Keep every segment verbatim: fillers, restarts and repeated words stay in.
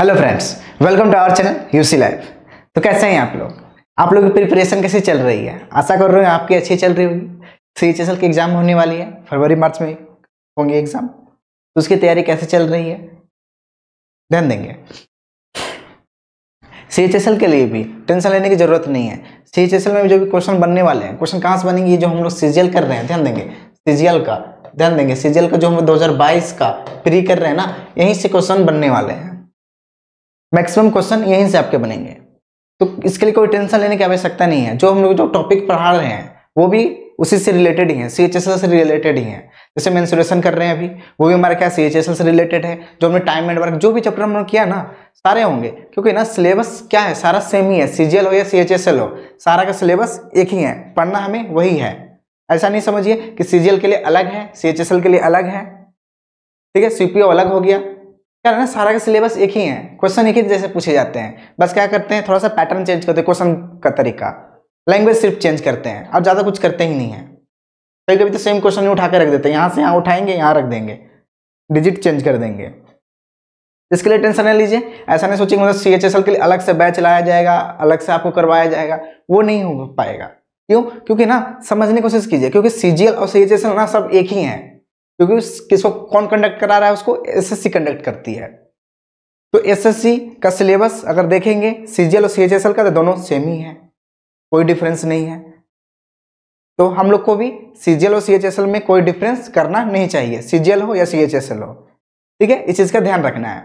Hello friends, welcome to our channel UC life. तो कैसे हैं आप लोग? आप लोग की प्रिपरेशन कैसी चल रही है? आशा कर रहे हो आपकी अच्छी चल रही होगी। सीएचएसएल की एग्जाम होने वाली है, फरवरी मार्च में होंगे एग्जाम, तो उसकी तैयारी कैसे चल रही है ध्यान देंगे। सीएचएसएल के लिए भी टेंशन लेने की जरूरत नहीं है। सीएचएसएल में जो भी क्वेश्चन बनने वाले हैं, क्वेश्चन कहाँ से बनेंगे, जो हम लोग सीजीएल कर रहे हैं ध्यान देंगे। सीजीएल का ध्यान देंगे, सीजीएल का जो हम दो हजार बाईस का प्री कर रहे हैं ना, यहीं से क्वेश्चन बनने वाले हैं। मैक्सिमम क्वेश्चन यहीं से आपके बनेंगे, तो इसके लिए कोई टेंशन लेने की आवश्यकता नहीं है। जो हम लोग जो टॉपिक पढ़ा रहे हैं वो भी उसी से रिलेटेड ही है, सीएचएसएल से रिलेटेड ही है। जैसे मेंसुरेशन कर रहे हैं अभी, वो भी हमारा क्या सीएचएसएल से रिलेटेड है। जो हमने टाइम एंड वर्क जो भी चैप्टर हमने किया ना, सारे होंगे, क्योंकि ना सिलेबस क्या है, सारा सेम ही है। सीजीएल हो या सीएचएसएल हो, सारा का सिलेबस एक ही है, पढ़ना हमें वही है। ऐसा नहीं समझिए कि सीजीएल के लिए अलग है, सीएचएसएल के लिए अलग है, ठीक है, सीपीओ अलग हो गया। क्या है ना, सारा का सिलेबस एक ही है, क्वेश्चन एक ही जैसे पूछे जाते हैं। बस क्या करते हैं, थोड़ा सा पैटर्न चेंज करते हैं, क्वेश्चन का तरीका, लैंग्वेज सिर्फ चेंज करते हैं, अब ज्यादा कुछ करते ही नहीं है। कभी कभी तो सेम क्वेश्चन उठा के रख देते हैं, यहाँ से यहाँ उठाएंगे, यहाँ रख देंगे, डिजिट चेंज कर देंगे। इसके लिए टेंशन नहीं लीजिए। ऐसा नहीं सोचिए मतलब सीएचएसएल के लिए अलग से बैच लाया जाएगा, अलग से आपको करवाया जाएगा, वो नहीं हो पाएगा। क्यों? क्योंकि ना समझने की कोशिश कीजिए, क्योंकि सीजीएल और सीएचएसएल ना सब एक ही है। क्योंकि किसको कौन कंडक्ट करा रहा है, उसको एसएससी कंडक्ट करती है। तो एसएससी का सिलेबस अगर देखेंगे सीजीएल और सीएचएसएल का, तो दोनों सेम ही है, कोई डिफरेंस नहीं है। तो हम लोग को भी सीजीएल और सीएचएसएल में कोई डिफरेंस करना नहीं चाहिए, सीजीएल हो या सीएचएसएल हो, ठीक है, इस चीज का ध्यान रखना है।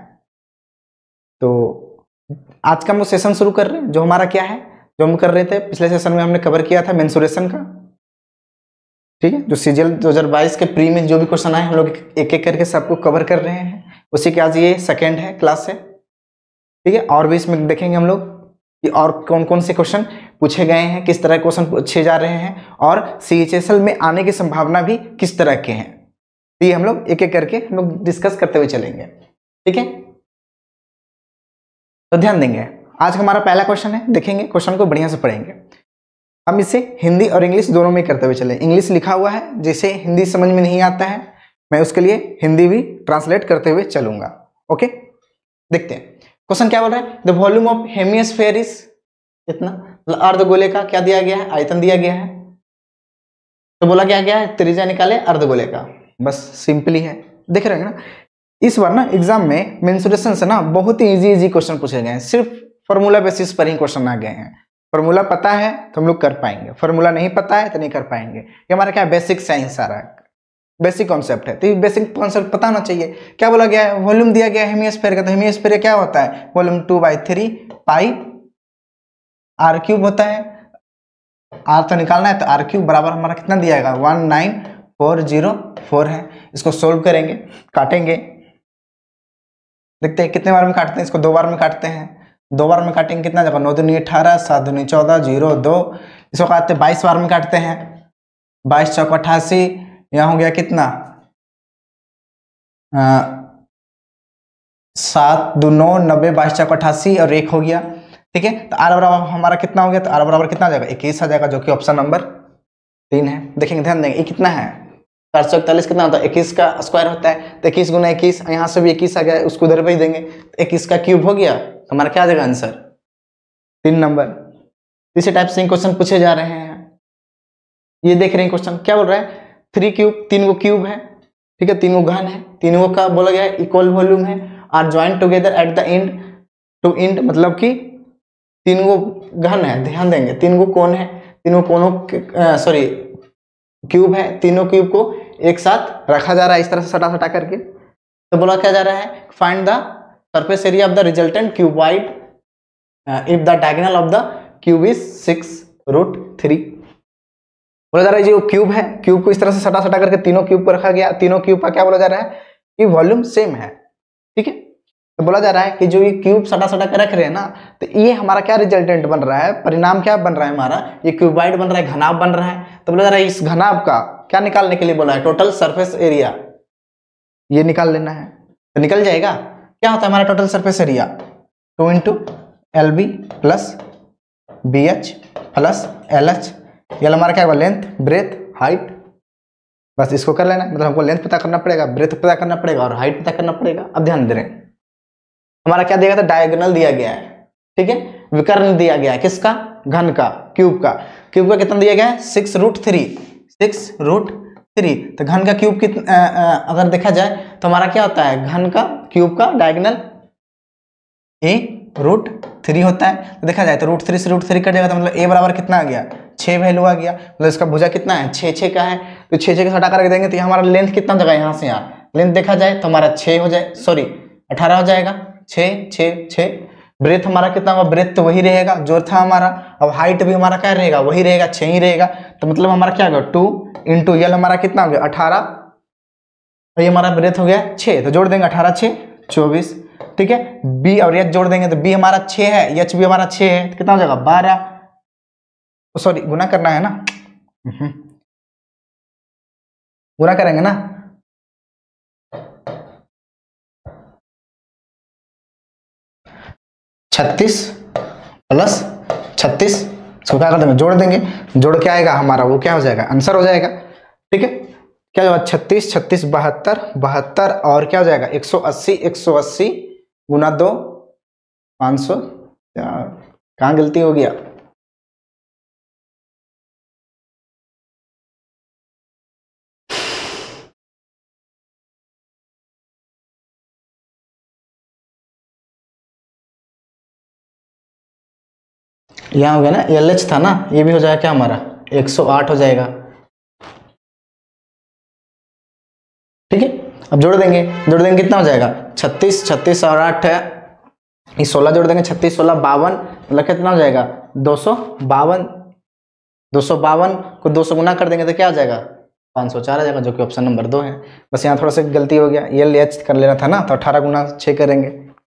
तो आज का हम लोग सेशन शुरू कर रहे हैं। जो हमारा क्या है, जो हम कर रहे थे पिछले सेशन में हमने कवर किया था मेंसुरेशन का, ठीक है। जो सीजीएल दो हजार बाईस के प्री में जो भी क्वेश्चन आए, हम लोग एक एक करके सबको कवर कर रहे हैं। उसी के आज ये सेकंड है क्लास है, ठीक है। और भी इसमें देखेंगे हम लोग कि और कौन कौन से क्वेश्चन पूछे गए हैं, किस तरह के क्वेश्चन पूछे जा रहे हैं, और सीएचएसएल में आने की संभावना भी किस तरह के हैं। तो ये हम लोग एक एक करके हम लोग डिस्कस करते हुए चलेंगे, ठीक है। तो ध्यान देंगे, आज हमारा पहला क्वेश्चन है, देखेंगे क्वेश्चन को बढ़िया से पढ़ेंगे। हम इसे हिंदी और इंग्लिश दोनों में करते हुए चले। इंग्लिश लिखा हुआ है, जैसे हिंदी समझ में नहीं आता है, मैं उसके लिए हिंदी भी ट्रांसलेट करते हुए चलूंगा, ओके। देखते हैं क्वेश्चन क्या बोल रहा है। The volume of hemisphere is इतना, मतलब अर्धगोले का क्या दिया गया है, आयतन दिया गया है। तो बोला क्या गया है, त्रिज्या निकाले अर्धगोले का, बस सिंपली है। देख रहे हैं ना, इस बार ना एग्जाम में मेंसुरेशन से ना बहुत ही इजी इजी क्वेश्चन पूछे गए हैं। सिर्फ फॉर्मूला बेसिस पर ही क्वेश्चन आ गए हैं। फॉर्मूला पता है तो हम लोग कर पाएंगे, फॉर्मूला नहीं पता है तो नहीं कर पाएंगे। ये हमारा क्या बेसिक साइंस सारा बेसिक कॉन्सेप्ट है, तो ये बेसिक कॉन्सेप्ट पता होना चाहिए। क्या बोला गया है, वॉल्यूम दिया गया है हेमिस्फेयर का, तो हेमिस्फेयर क्या होता है, volume two by three pi are cube होता है। आर तो निकालना है, तो आर क्यूब बराबर हमारा कितना दिया गया, one nine four zero four है। इसको सोल्व करेंगे, काटेंगे, देखते हैं कितने बार में काटते हैं। इसको दो बार में काटते हैं, दो बार में काटेंगे कितना जगह, नौ दूनी अठारह, सात दूनी चौदह, जीरो दो। इसको काटते बाईस बार में काटते हैं, बाईस चौक अट्ठासी, यहाँ हो गया कितना, आ, सात दो नौ नब्बे, बाईस चौक अट्ठासी और एक हो गया, ठीक है। तो आर बराबर हमारा कितना हो गया, तो आर बराबर कितना आ जाएगा, इक्कीस आ जाएगा, जो कि ऑप्शन नंबर तीन है। देखेंगे ध्यान देंगे, ये कितना है, चार सौ इकतालीस कितना होता है, इक्कीस का स्क्वायर होता है, तो इक्कीस गुना इक्कीस, यहाँ से भी इक्कीस आ गया, उसको उधर भेज देंगे, तो इक्कीस का क्यूब हो गया, तो हमारा क्या आ जाएगा आंसर, तीन नंबर। इसी टाइप से क्वेश्चन पूछे जा रहे हैं। ये देख रहे हैं क्वेश्चन क्या बोल रहा है, थ्री क्यूब, तीन गो क्यूब है, ठीक है, तीन गो घन है, तीनों का बोला गया इक्वल वॉल्यूम है, are joint together at the end to end, मतलब कि तीन गो घन है, ध्यान देंगे, तीन गो कोण है, तीनों कोणों सॉरी क्यूब है, तीनों क्यूब को एक साथ रखा जा रहा है इस तरह से सटा सटा करके। तो बोला क्या जा रहा है, find the surface area of the resultant cuboid if the diagonal of the cube is six root three. बोला जा रहा है जो क्यूब है, क्यूब को इस तरह से सटा सटा करके तीनों क्यूब को रखा गया, तीनों क्यूब का क्या बोला जा रहा है कि वॉल्यूम सेम है, ठीक है। तो बोला जा रहा है कि जो ये क्यूब सटा सटा कर रख रहे हैं ना, तो ये हमारा क्या रिजल्टेंट बन रहा है, परिणाम क्या बन रहा है हमारा, ये क्यूबॉइड बन रहा है, घनाभ बन रहा है। तो बोला जा रहा है इस घनाभ का क्या निकालने के लिए बोला है, टोटल सरफेस एरिया, ये निकाल लेना है। तो निकल जाएगा, क्या होता है हमारा total surface area, two into l b plus b h plus l h, ये हमारा क्या होगा, लेंथ ब्रेथ हाइट, बस इसको कर लेना। मतलब हमको लेंथ पता करना पड़ेगा, ब्रेथ पता करना पड़ेगा और हाइट पता करना पड़ेगा। अब ध्यान दे रहे हैं, हमारा क्या दिया गया था, डायगोनल दिया गया है, ठीक है, विकर्ण दिया गया है, किसका, घन का, क्यूब का। क्यूब का कितना दिया गया है, six root three, six root three. तो घन का क्यूब कितना, अगर देखा जाए तो हमारा क्या होता है, घन का क्यूब का डायगोनल ए रूट थ्री होता है। तो देखा जाए तो रूट थ्री से रूट थ्री कट जाएगा, तो मतलब ए बराबर कितना आ गया, छः वैल्यू आ गया। मतलब इसका भुजा कितना है, छः छः का है। तो छः छः का हटा करके देंगे तो हमारा लेंथ कितना जगह यहाँ से यहाँ लेंथ देखा जाए तो हमारा छः हो जाए, सॉरी अठारह हो जाएगा, छः छः छः। ब्रेथ हमारा कितना होगा, ब्रेथ तो वही रहेगा जो था हमारा। अब हाइट भी हमारा क्या रहेगा, वही रहेगा, छः ही रहेगा। तो मतलब हमारा क्या होगा, टू इंटू यल हमारा कितना हो गया, अठारह, और ये हमारा ब्रेथ हो गया छः। तो जोड़ देंगे अठारह छः चौबीस, ठीक है। बी और एच जोड़ देंगे तो बी हमारा छः है, एच भी हमारा छः है, तो कितना हो जाएगा बारह, सॉरी गुना करना है ना, गुना करेंगे ना, छत्तीस प्लस छत्तीस, इसको क्या करते हैं, जोड़ देंगे, जोड़ के आएगा हमारा वो क्या हो जाएगा, आंसर हो जाएगा, ठीक है। क्या होगा, छत्तीस छत्तीस बहत्तर, बहत्तर और क्या हो जाएगा, एक सौ अस्सी, एक सौ अस्सी गुना दो, पाँच सौ। कहाँ गलती हो गया, यहाँ हो गया ना, एल एच था ना, ये भी हो जाएगा क्या हमारा एक सौ आठ हो जाएगा, ठीक है। अब जोड़ देंगे, जोड़ देंगे कितना हो जाएगा, छत्तीस, छत्तीस और आठ है, ये सोलह जोड़ देंगे, छत्तीस सोलह बावन, मतलब कितना हो जाएगा दो सौ बावन, दो सौ बावन को दो सौ गुना कर देंगे तो क्या आ जाएगा पाँच सौ चार आ जाएगा, जो कि ऑप्शन नंबर दो है। बस यहाँ थोड़ा सा गलती हो गया, एल एच कर लेना था ना, तो अठारह गुना छः करेंगे।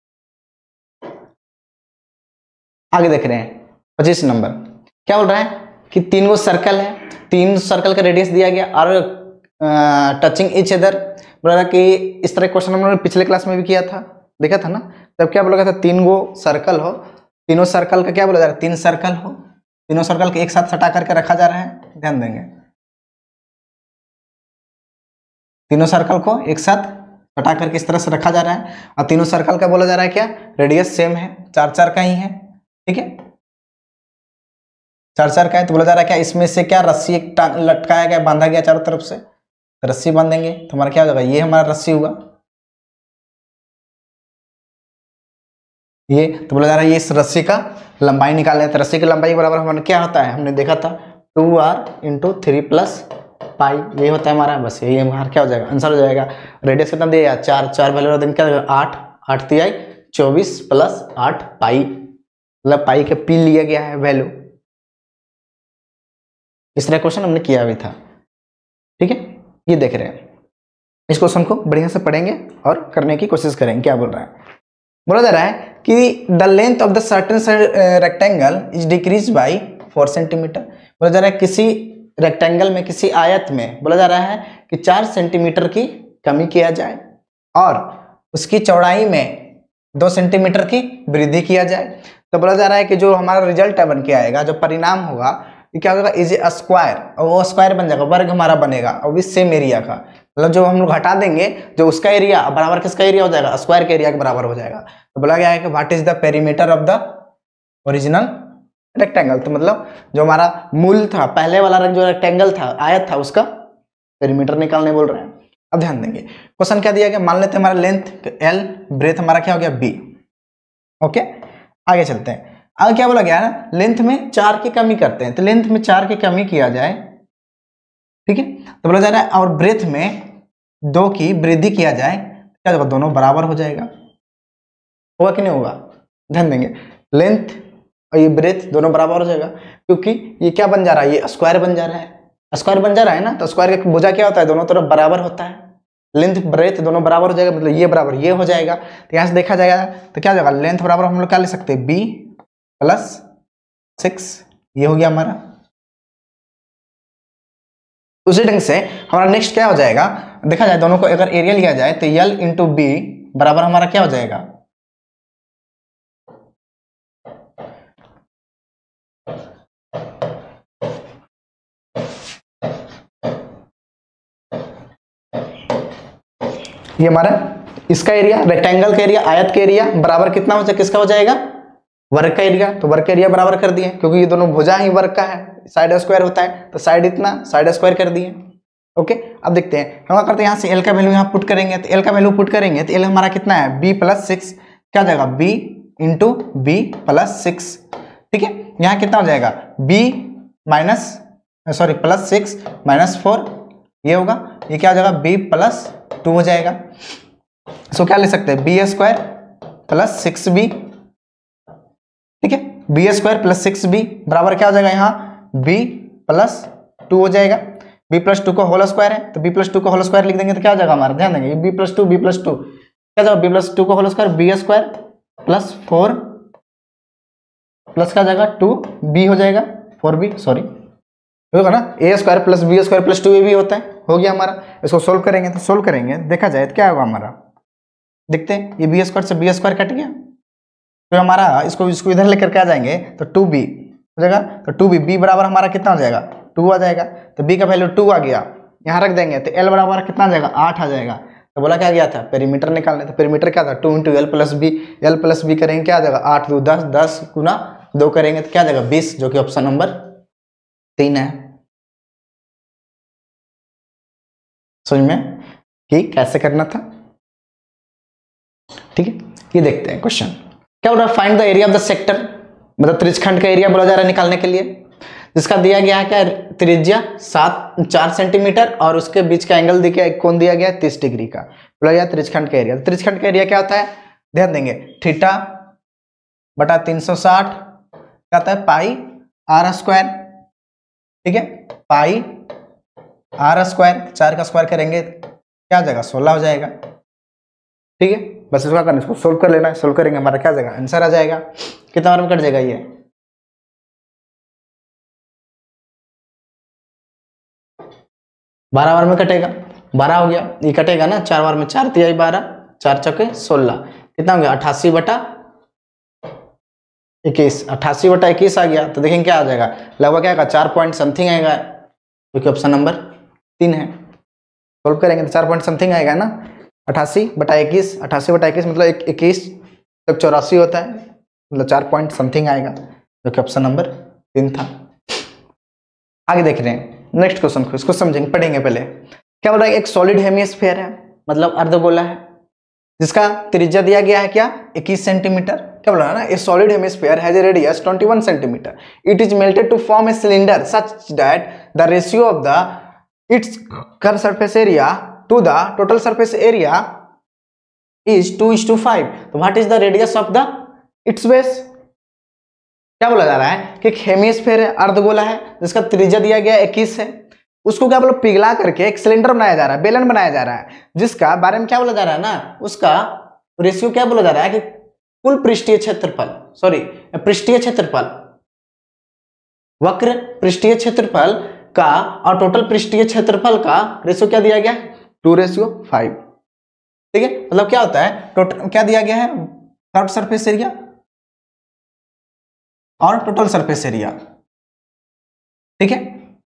आगे देख रहे हैं पच्चीस नंबर, क्या बोल रहा है कि तीन गो सर्कल है, तीन सर्कल का रेडियस दिया गया और टचिंग ईच अदर। बोला कि इस तरह क्वेश्चन हमने पिछले क्लास में भी किया था, देखा था ना, तब क्या बोला गया था, तीन गो सर्कल हो, तीनों सर्कल का क्या बोला जा रहा है, तीन सर्कल हो, तीनों सर्कल के एक साथ सटा करके रखा जा रहा है, ध्यान देंगे, तीनों सर्कल को एक साथ सटा करके इस तरह से रखा जा रहा है, और तीनों सर्कल का बोला जा रहा है क्या, रेडियस सेम है, चार चार का ही है, ठीक है, चार चार का है। तो बोला जा रहा है क्या, इसमें से क्या रस्सी एक लटकाया गया, बांधा गया चारों तरफ से, तो रस्सी बांधेंगे तो हमारा क्या हो जाएगा, ये हमारा रस्सी हुआ, ये तो बोला जा रहा है ये इस रस्सी का लंबाई निकालना है। तो रस्सी की लंबाई के बराबर हमारा क्या होता है, हमने देखा था two r into three plus pi, ये होता है हमारा, बस यही हमारा क्या हो जाएगा, आंसर हो जाएगा। रेडियस कितना दिया, चार, चार वैल्यू देंगे क्या होगा, आठ, आठ तिहाई चौबीस प्लस आठ पाई, मतलब पाई के पी लिया गया है वैल्यू। इस तरह क्वेश्चन हमने किया भी था, ठीक है। ये देख रहे हैं, इस क्वेश्चन को बढ़िया से पढ़ेंगे और करने की कोशिश करेंगे। क्या बोल रहा है, बोला जा रहा है कि the length of the certain rectangle is decrease by four centimetre. बोला जा रहा है किसी रेक्टेंगल में, किसी आयत में बोला जा रहा है कि चार सेंटीमीटर की कमी किया जाए और उसकी चौड़ाई में दो सेंटीमीटर की वृद्धि किया जाए। तो बोला जा रहा है कि जो हमारा रिजल्ट बन के आएगा, जो परिणाम होगा, ये क्या होगा, इज ए स्क्वायर, और वो स्क्वायर बन जाएगा, वर्ग हमारा बनेगा, और भी सेम एरिया का, मतलब जो हम लोग हटा देंगे, जो उसका एरिया बराबर किसका एरिया हो जाएगा, स्क्वायर के एरिया के बराबर हो जाएगा। तो बोला गया है कि what is the perimeter of the original rectangle. तो मतलब जो हमारा मूल था, पहले वाला जो रेक्टेंगल था, आयत था, उसका पेरीमीटर निकालने बोल रहे हैं। अब ध्यान देंगे, क्वेश्चन क्या दिया गया, मान लेते हैं हमारा लेंथ एल, ब्रेथ हमारा क्या हो गया बी, ओके। आगे चलते हैं, आगे क्या बोला गया है ना, लेंथ में चार की कमी करते हैं, तो लेंथ में चार की कमी किया जाए, ठीक है। तो बोला जा रहा है और ब्रेथ में दो की वृद्धि किया जाए, क्या होगा, दोनों बराबर हो जाएगा, होगा कि नहीं होगा, ध्यान देंगे, लेंथ और ये ब्रेथ दोनों बराबर हो जाएगा, क्योंकि ये क्या बन जा रहा है, ये स्क्वायर बन जा रहा है, स्क्वायर बन जा रहा है ना, तो स्क्वायर का भुजा क्या होता है, दोनों तरफ बराबर होता है, लेंथ ब्रेथ दोनों बराबर हो जाएगा, मतलब ये बराबर ये हो जाएगा। तो यहाँ से देखा जाएगा तो क्या हो जाएगा, लेंथ बराबर हम लोग क्या ले सकते हैं, बी प्लस सिक्स, ये हो गया हमारा। उसी ढंग से हमारा नेक्स्ट क्या हो जाएगा, देखा जाए दोनों को अगर एरिया लिया जाए तो यल इंटू बी बराबर हमारा क्या हो जाएगा, ये हमारा इसका एरिया, रेक्टेंगल का एरिया, आयत का एरिया बराबर कितना हो जाएगा, किसका हो जाएगा, वर्ग का एरिया। तो वर्ग का एरिया बराबर कर दिए, क्योंकि ये दोनों भुजा ही वर्ग का है, साइड स्क्वायर होता है, तो साइड इतना, साइड स्क्वायर कर दिए। ओके, अब देखते हैं हम क्या करते हैं, यहाँ से एल का वैल्यू यहाँ पुट करेंगे, तो एल का वैल्यू पुट करेंगे तो एल हमारा कितना है, बी प्लस सिक्स, क्या हो जाएगा, b into b plus six. ठीक है, यहाँ कितना हो जाएगा, b minus sorry plus six minus four, ये होगा, ये क्या हो जाएगा, बी प्लस टू हो जाएगा। सो क्या ले सकते हैं, b square plus six b. ठीक है, b square plus six b बराबर क्या हो जाएगा, यहाँ बी प्लस टू हो जाएगा। बी प्लस टू का होल स्क्वायर है, तो बी प्लस टू का होल स्क्वायर लिख देंगे तो क्या हो जाएगा हमारा, ध्यान देंगे, b plus two b plus two क्या जाएगा, बी प्लस टू का whole square b square plus four plus क्या जाएगा टू बी हो जाएगा, फोर बी सॉरी होगा ना, a square plus b square plus two a भी होता है, हो गया हमारा। इसको सोल्व करेंगे तो सोल्व करेंगे देखा जाए तो क्या होगा हमारा, देखते हैं, ये बी स्क्वायर से बी स्क्वायर कट गया, तो हमारा इसको इसको इधर लेकर के आ जाएंगे तो टू बी हो जाएगा, तो टू बी बी बराबर हमारा कितना हो जाएगा, टू आ जाएगा, तो बी का वैल्यू टू आ गया, यहाँ रख देंगे तो एल बराबर कितना आ जाएगा, आठ आ जाएगा। तो बोला क्या गया था, पेरीमीटर निकालने, तो पेरीमीटर क्या था, two into L plus b, l plus b करेंगे क्या आ जाएगा, आठ दो दस, दस गुना दो करेंगे तो क्या आ जाएगा, बीस, जो कि ऑप्शन नंबर तीन है। समझ में कि कैसे करना था। ठीक है, ये देखते हैं क्वेश्चन क्या बोल रहा है, find the area of the sector, मतलब त्रिज्यखंड का एरिया बोला जा रहा है निकालने के लिए, जिसका दिया गया है क्या, त्रिज्या सात चार सेंटीमीटर और उसके बीच का एंगल दिया कोण दिया गया है तीस डिग्री का, बोला गया त्रिज्यखंड का एरिया। त्रिज्यखंड का एरिया क्या होता है, ध्यान देंगे, थीटा बटा तीन सौ साठ क्या होता है, पाई आर स्क्वायर। ठीक है, पाई आर स्क्वायर, चार का स्क्वायर करेंगे क्या हो जाएगा, सोलह हो जाएगा। ठीक है, बस इसको करना, इसको सोल्व कर लेना है, सोल्व करेंगे हमारा क्या आ जाएगा, आंसर आ जाएगा। कितना बार में कट जाएगा ये, बारह बार में कटेगा, बारह हो गया, ये कटेगा ना चार बार में, चार तिहाई बारह, चार चौके सोलह, कितना हो गया, अट्ठासी बटा इक्कीस, अट्ठासी बटा इक्कीस आ गया। तो देखेंगे क्या आ जाएगा, लगभग क्या आएगा, चार पॉइंट समथिंग आएगा, क्योंकि ऑप्शन नंबर तीन है। सोल्व करेंगे तो चार पॉइंट समथिंग आएगा ना, अट्ठासी बटा इक्कीस, अट्ठासी बटा इक्कीस मतलब इक्कीस तक चौरासी होता है, मतलब चार पॉइंट समथिंग आएगा, जो कि ऑप्शन नंबर तीन था। आगे देख रहे हैं नेक्स्ट क्वेश्चन को, इसको समझेंगे, पढ़ेंगे पहले। क्या बोल रहा है, एक सॉलिड हेमिस्फीयर है, मतलब अर्धगोला है, जिसका त्रिज्या दिया गया है क्या, इक्कीस सेंटीमीटर। क्या बोल रहा है ना, a solid hemisphere has a radius इक्कीस centimetre, it is melted to form a cylinder such that the ratio of the its curve surface area to the total surface area is two is two five. तो what is the radius of the its base. क्या बोला जा रहा है कि hemisphere है, अर्धगोला है, जिसका त्रिज्या दिया गया इक्कीस है, उसको क्या बोलो पिघला करके एक सिलेंडर बनाया जा रहा है, बेलन बनाया जा रहा है, जिसका बारे में क्या बोला जा रहा है ना, उसका रेशियो क्या बोला जा रहा है कि कुल पृष्ठीय क्षेत्रफल, सॉरी पृष्ठीय क्षेत्रफल, वक्र पृष्ठीय क्षेत्रफल का और टोटल पृष्ठीय क्षेत्रफल का रेशियो क्या दिया गया है, टू रेशियो फाइव। ठीक है, मतलब क्या होता है, टोटल क्या दिया गया है, कर्व सरफेस एरिया और टोटल सरफेस एरिया। ठीक है,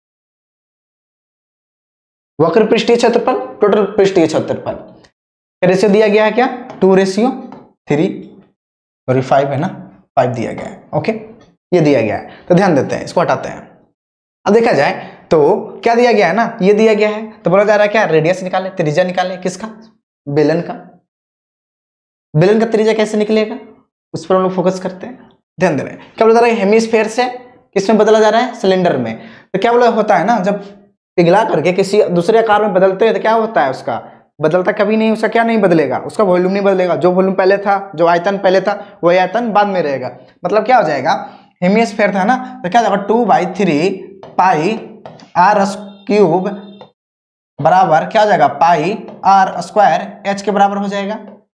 वक्र पृष्ठीय क्षेत्रफल, टोटल पृष्ठीय क्षेत्रफल, रेशियो दिया गया है क्या, two ratio three, sorry five है ना, फाइव दिया गया है। ओके, ये दिया गया है, तो ध्यान देते हैं, इसको हटाते हैं। अब देखा जाए तो क्या दिया गया है ना, ये दिया गया है, तो बोला जा रहा है क्या, रेडियस निकाले, त्रिज्या निकाले, किसका, बेलन का। बेलन का त्रिज्या कैसे निकलेगा, उस पर हम लोग फोकस करते हैं, ध्यान दे रहे हैं। क्या बोला जा रहा है, हेमिस्फीयर से किसमें बदला जा रहा है, सिलेंडर में। तो क्या बोला होता है ना, जब पिघला करके किसी दूसरे आकार में बदलते हैं तो क्या होता है, उसका बदलता कभी नहीं, उसका क्या नहीं बदलेगा, उसका वॉल्यूम नहीं बदलेगा, जो वॉल्यूम पहले था, जो आयतन पहले था, वही आयतन बाद में रहेगा। मतलब क्या हो जाएगा, हेमिस्फीयर था ना, तो क्या जाएगा, two by three pi are cube बराबर क्या हो जाएगा, पाई आर स्क्वायर एच के बराबर हो जाएगा,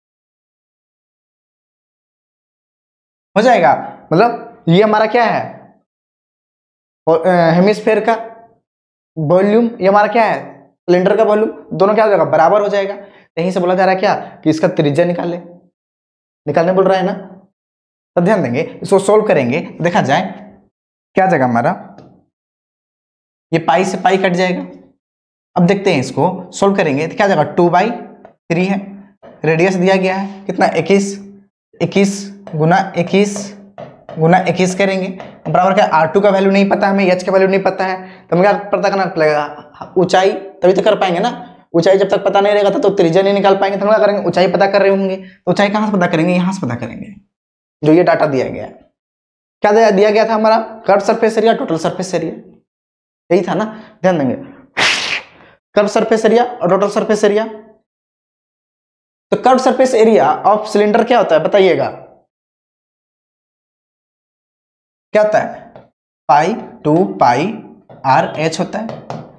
हो जाएगा। मतलब ये हमारा क्या है, हेमिस्फीयर का वॉल्यूम, ये हमारा क्या है, सिलेंडर का वॉल्यूम, दोनों क्या हो जाएगा, बराबर हो जाएगा। यहीं से बोला जा रहा है क्या, कि इसका त्रिज्या निकाले, निकालने बोल रहा है ना, तो ध्यान देंगे, इसको सोल्व करेंगे, देखा जाए क्या जाएगा हमारा, ये पाई से पाई कट जाएगा। अब देखते हैं इसको सोल्व करेंगे तो क्या जाएगा, टू बाई थ्री है, रेडियस दिया गया है कितना, इक्कीस, इक्कीस गुना इक्कीस गुना इक्कीस करेंगे बराबर क्या, आर टू का वैल्यू नहीं पता हमें, एच का वैल्यू नहीं पता है, तो हमें क्या पता करना पड़ेगा, ऊंचाई, तभी तो कर पाएंगे ना। ऊंचाई जब तक पता नहीं रहेगा तो त्रिज्या नहीं निकाल पाएंगे, तो हम क्या करेंगे, ऊंचाई पता कर रहे होंगे तो ऊंचाई कहाँ से पता करेंगे, यहाँ से पता करेंगे, जो ये डाटा दिया गया है। क्या दिया, दिया गया था हमारा, curve surface area, total surface area, यही था ना, ध्यान देंगे, कर्व सरफेस एरिया और टोटल सरफेस एरिया। तो curve surface area of cylinder क्या होता है बताइएगा, क्या होता है, pi two pi r h होता है,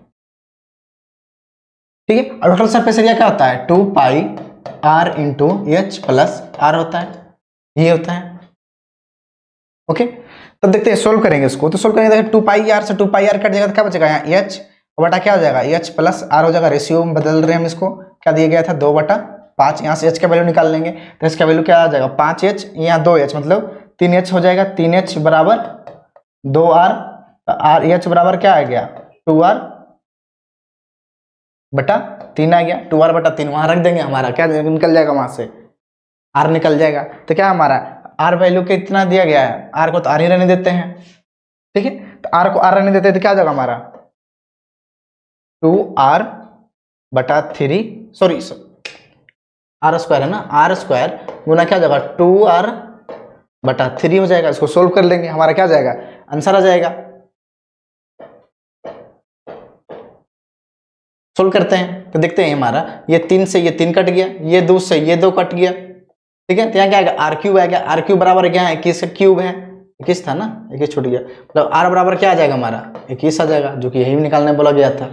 ठीक है। और टोटल सरफेस एरिया क्या होता है, two pi are into h plus r होता है, ये होता है, ओके। तब देखते हैं सोल्व करेंगे इसको, तो सोल्व करेंगे, टू पाई आर से टू पाई आर कट जाएगा तो क्या बचेगा, यहाँ एच बटा क्या हो जाएगा, एच प्लस आर हो जाएगा, रेशियो में बदल रहे हैं हम इसको, क्या दिया गया था, दो बटा पाँच, यहाँ से एच का वैल्यू निकाल लेंगे, तो एच का वैल्यू क्या आ जाएगा, पाँच एच, यहाँ दो एच मतलब तीन एच हो जाएगा, तीन एच बराबर दो आर, आर एच बराबर क्या आ गया, टू आर बटा तीन आ गया, टू आर बटा तीन वहां रख देंगे, हमारा क्या निकल जाएगा, वहां से आर निकल जाएगा। तो क्या हमारा आर वैल्यू कितना दिया गया है, आर को तो आर ही रहने देते हैं, ठीक है, तो आर को आर रहने देते हैं तो क्या आ जाएगा हमारा, टू आर बटा थ्री, सॉरी आर स्क्वायर है ना, आर स्क्वायर गुना क्या हो जाएगा, टू आर बटा थ्री हो जाएगा। इसको सोल्व कर लेंगे, हमारा क्या जाएगा, आंसर आ जाएगा। सोल्व करते हैं तो देखते हैं, हमारा ये तीन से ये तीन कट गया, ये दो से ये दो कट गया, ठीक है, तो यहाँ क्या आएगा, आर क्यूब आएगा, आर क्यूब बराबर क्या है, इक्कीस का क्यूब है, इक्कीस था ना, इक्कीस छूट गया, मतलब आर बराबर क्या आ जाएगा हमारा, इक्कीस आ जाएगा, जो कि यही निकालने बोला गया था,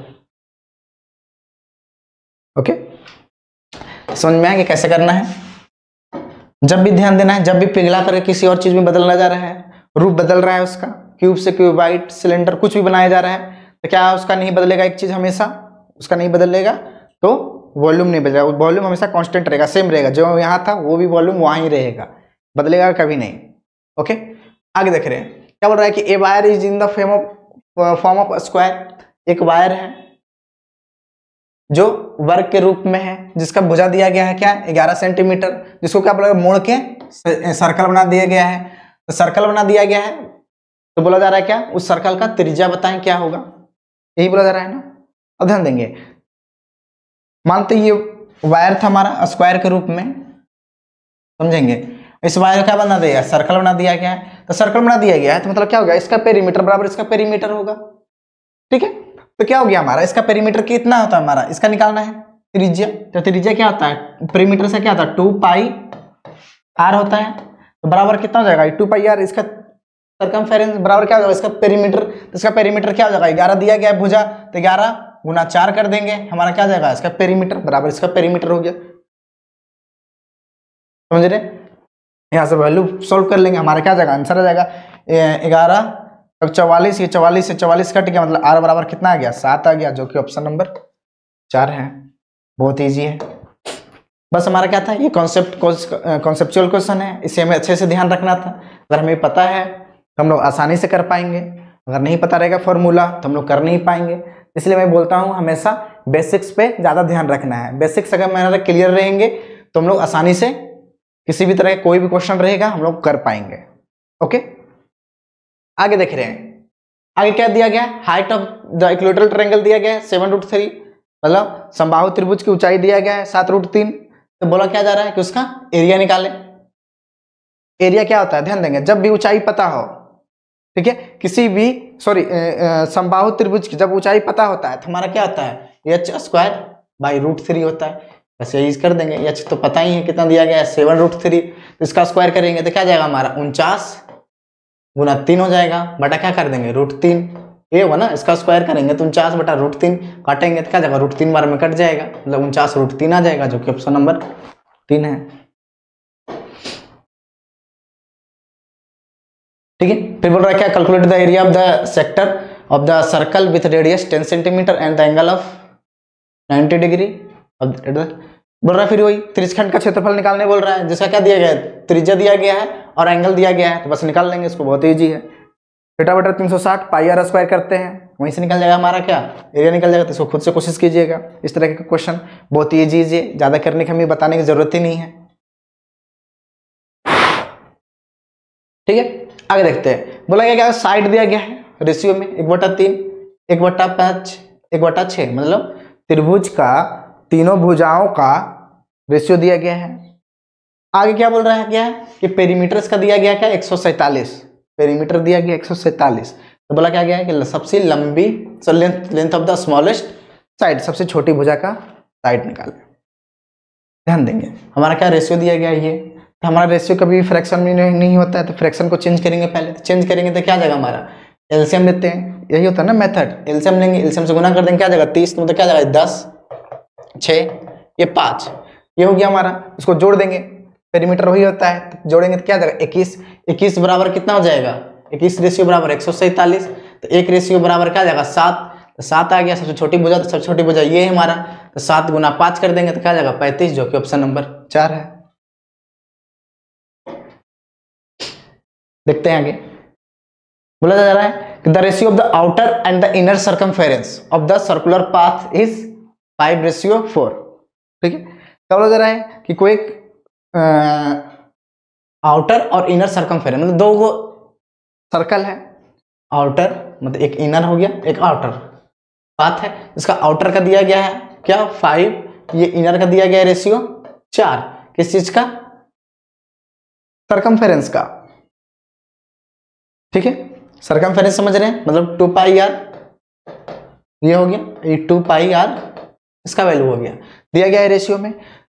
ओके। समझ में आएगा कैसे करना है। जब भी ध्यान देना है, जब भी पिघला करके किसी और चीज में बदलना जा रहा है, रूप बदल रहा है उसका, क्यूब से क्यूबाइट सिलेंडर कुछ भी बनाया जा रहा है, तो क्या उसका नहीं बदलेगा, एक चीज हमेशा उसका नहीं बदलेगा, तो वॉल्यूम नहीं बदलेगा, वॉल्यूम हमेशा कांस्टेंट रहेगा, सेम रहेगा, जो यहाँ था वो भी वॉल्यूम वहाँ ही रहेगा, बदलेगा कभी नहीं, ओके। आगे देख रहे हैं, क्या बोल रहा है कि a wire is in the form of form of square, एक वायर है जो वर्ग के रूप में है, जिसका भुजा दिया गया है क्या, ग्यारह सेंटीमीटर, जिसको क्या बोला, मोड़ के सर्कल बना दिया गया है, तो सर्कल बना दिया गया है, तो बोला जा रहा है क्या, उस सर्कल का त्रिज्या बताएं क्या होगा, यही बोला जा रहा है ना। अब ध्यान देंगे, मानते ये वायर था हमारा स्क्वायर के रूप में, समझेंगे, इस वायर का बना दिया, सर्कल बना दिया गया है, तो सर्कल बना दिया गया है तो मतलब क्या हो गया, इसका पेरीमीटर बराबर इसका पेरीमीटर होगा, ठीक है। तो क्या हो गया हमारा, इसका पेरीमीटर कितना होता है हमारा, इसका निकालना है त्रिज्या, तो त्रिज्या क्या होता है, पेरीमीटर से क्या होता है, टू पाई आर होता है, तो बराबर कितना हो जाएगा, टू पाई आर, इसका सरकमफेरेंस बराबर क्या हो जाएगा, इसका पेरीमीटर, तो इसका पेरीमीटर क्या हो जाएगा, ग्यारह दिया गया है भुजा, तो ग्यारह गुना चार कर देंगे, हमारा क्या जाएगा, इसका पेरीमीटर बराबर इसका पेरीमीटर हो गया, समझ रहे। यहाँ से वैल्यू सोल्व कर लेंगे, हमारा क्या जाएगा, आंसर आ जाएगा ग्यारह, अब चौवालीस, ये चौवालीस से चौवालीस कट गया, मतलब आर बराबर कितना आ गया, सात आ गया, जो कि ऑप्शन नंबर चार है, बहुत इजी है। बस हमारा क्या था, ये कॉन्सेप्ट कॉन्सेप्चुअल क्वेश्चन है, इसे हमें अच्छे से ध्यान रखना था, अगर हमें पता है तो हम लोग आसानी से कर पाएंगे, अगर नहीं पता रहेगा फॉर्मूला तो हम लोग कर नहीं पाएंगे, इसलिए मैं बोलता हूँ हमेशा बेसिक्स पे ज़्यादा ध्यान रखना है। बेसिक्स अगर हमारे क्लियर रहेंगे तो हम लोग आसानी से किसी भी तरह का कोई भी क्वेश्चन रहेगा हम लोग कर पाएंगे, ओके। आगे देख रहे हैं, आगे क्या दिया गया, height of the equatorial triangle दिया गया है सेवन रूट थ्री, मतलब समबाहु त्रिभुज की ऊंचाई दिया गया है सात रूट तीन, तो बोला क्या जा रहा है कि उसका एरिया निकाले। एरिया क्या होता है, ध्यान देंगे, जब भी ऊंचाई पता हो, ठीक है, किसी भी सॉरी समबाहु त्रिभुज की जब ऊंचाई पता होता है तो हमारा क्या होता है, h square by root three होता है, बस यही कर देंगे, एच तो पता ही है कितना दिया गया है, सेवन रूट थ्री, तो इसका स्क्वायर करेंगे तो क्या जाएगा हमारा, उनचास गुना तीन हो जाएगा, बटा क्या कर देंगे, रूट तीन, ये होगा ना, इसका स्क्वायर करेंगे तो उनचास बटा रूट तीन, काटेंगे तो क्या जाएगा, रूट तीन बार में कट जाएगा, मतलब उनचास रूट तीन आ जाएगा, जो कि ऑप्शन नंबर तीन है, ठीक है। फिर बोल रहा है क्या, calculate the area of the sector of the circle with radius ten centimetre and the angle of ninety degree, बोल रहा है फिर वही त्रिज्यखंड का क्षेत्रफल निकालने बोल रहा है, जिसका क्या दिया गया है, त्रिज्या दिया गया है और एंगल दिया गया है, तो बस निकाल लेंगे इसको, बहुत ईजी है। बेटा बेटा तीन सौ साठ पाई आर स्क्वायर करते हैं, वहीं से निकल जाएगा हमारा क्या एरिया निकल जाएगा। तो इसको खुद से कोशिश कीजिएगा। इस तरह के क्वेश्चन बहुत ईजी है, ज़्यादा करने की हमें बताने की जरूरत ही नहीं है। ठीक है, आगे देखते हैं। बोला गया क्या साइड दिया गया है रेशियो में एक बटा तीन, एक बटा पाँच, एक बटा छः, मतलब त्रिभुज का तीनों भुजाओं का रेशियो दिया गया है। आगे क्या बोल रहा है क्या है कि पेरीमीटर इसका दिया गया क्या एक सौ सैंतालीस, पेरीमीटर दिया गया एक सौ सैंतालीस। तो बोला क्या गया है कि सबसे लंबी length length of the smallest side, सबसे छोटी भुजा का साइड निकालें। ध्यान देंगे हमारा क्या रेशियो दिया गया है ये, तो हमारा रेशियो कभी फ्रैक्शन में नहीं, नहीं होता है, तो फ्रैक्शन को चेंज करेंगे पहले। तो चेंज करेंगे तो क्या जाएगा हमारा एलसीएम लेते हैं, यही होता है ना मेथड। एलसीएम लेंगे, एलसीएम से गुना कर देंगे, क्या जाएगा तीस, मतलब क्या जाएगा दस, छः, ये पाँच, ये हो गया हमारा। इसको जोड़ देंगे, पेरीमीटर वही होता है, तो जोड़ेंगे तो क्या जाएगा इक्कीस, इक्कीस बराबर कितना हो जाएगा इक्कीस रेशियो बराबर एक सौ सैंतालीस, तो एक रेशियो बराबर क्या जाएगा सात, तो सात आ गया सबसे छोटी भुजा, तो सबसे छोटी भुजा ये है हमारा, तो सात गुना पाँच कर देंगे तो क्या जाएगा पैंतीस, जो कि ऑप्शन नंबर चार है। देखते हैं आगे। बोला जा रहा है कि the ratio of the outer and the inner circumference of the circular path is five ratio four. ठीक है, क्या बोला जा रहा है कि कोई आउटर और इनर सर्कमफेरेंस मतलब दो गो सर्कल है, आउटर मतलब एक इनर हो गया एक आउटर पाथ है, इसका आउटर का दिया गया है क्या फाइव, ये इनर का दिया गया है रेशियो चार, किस चीज का सर्कमफेरेंस का। ठीक है, सर्कमफेरेंस समझ रहे हैं, मतलब टू पाई आर ये हो गया, ये टू पाई आर इसका वैल्यू हो गया, दिया गया है रेशियो में।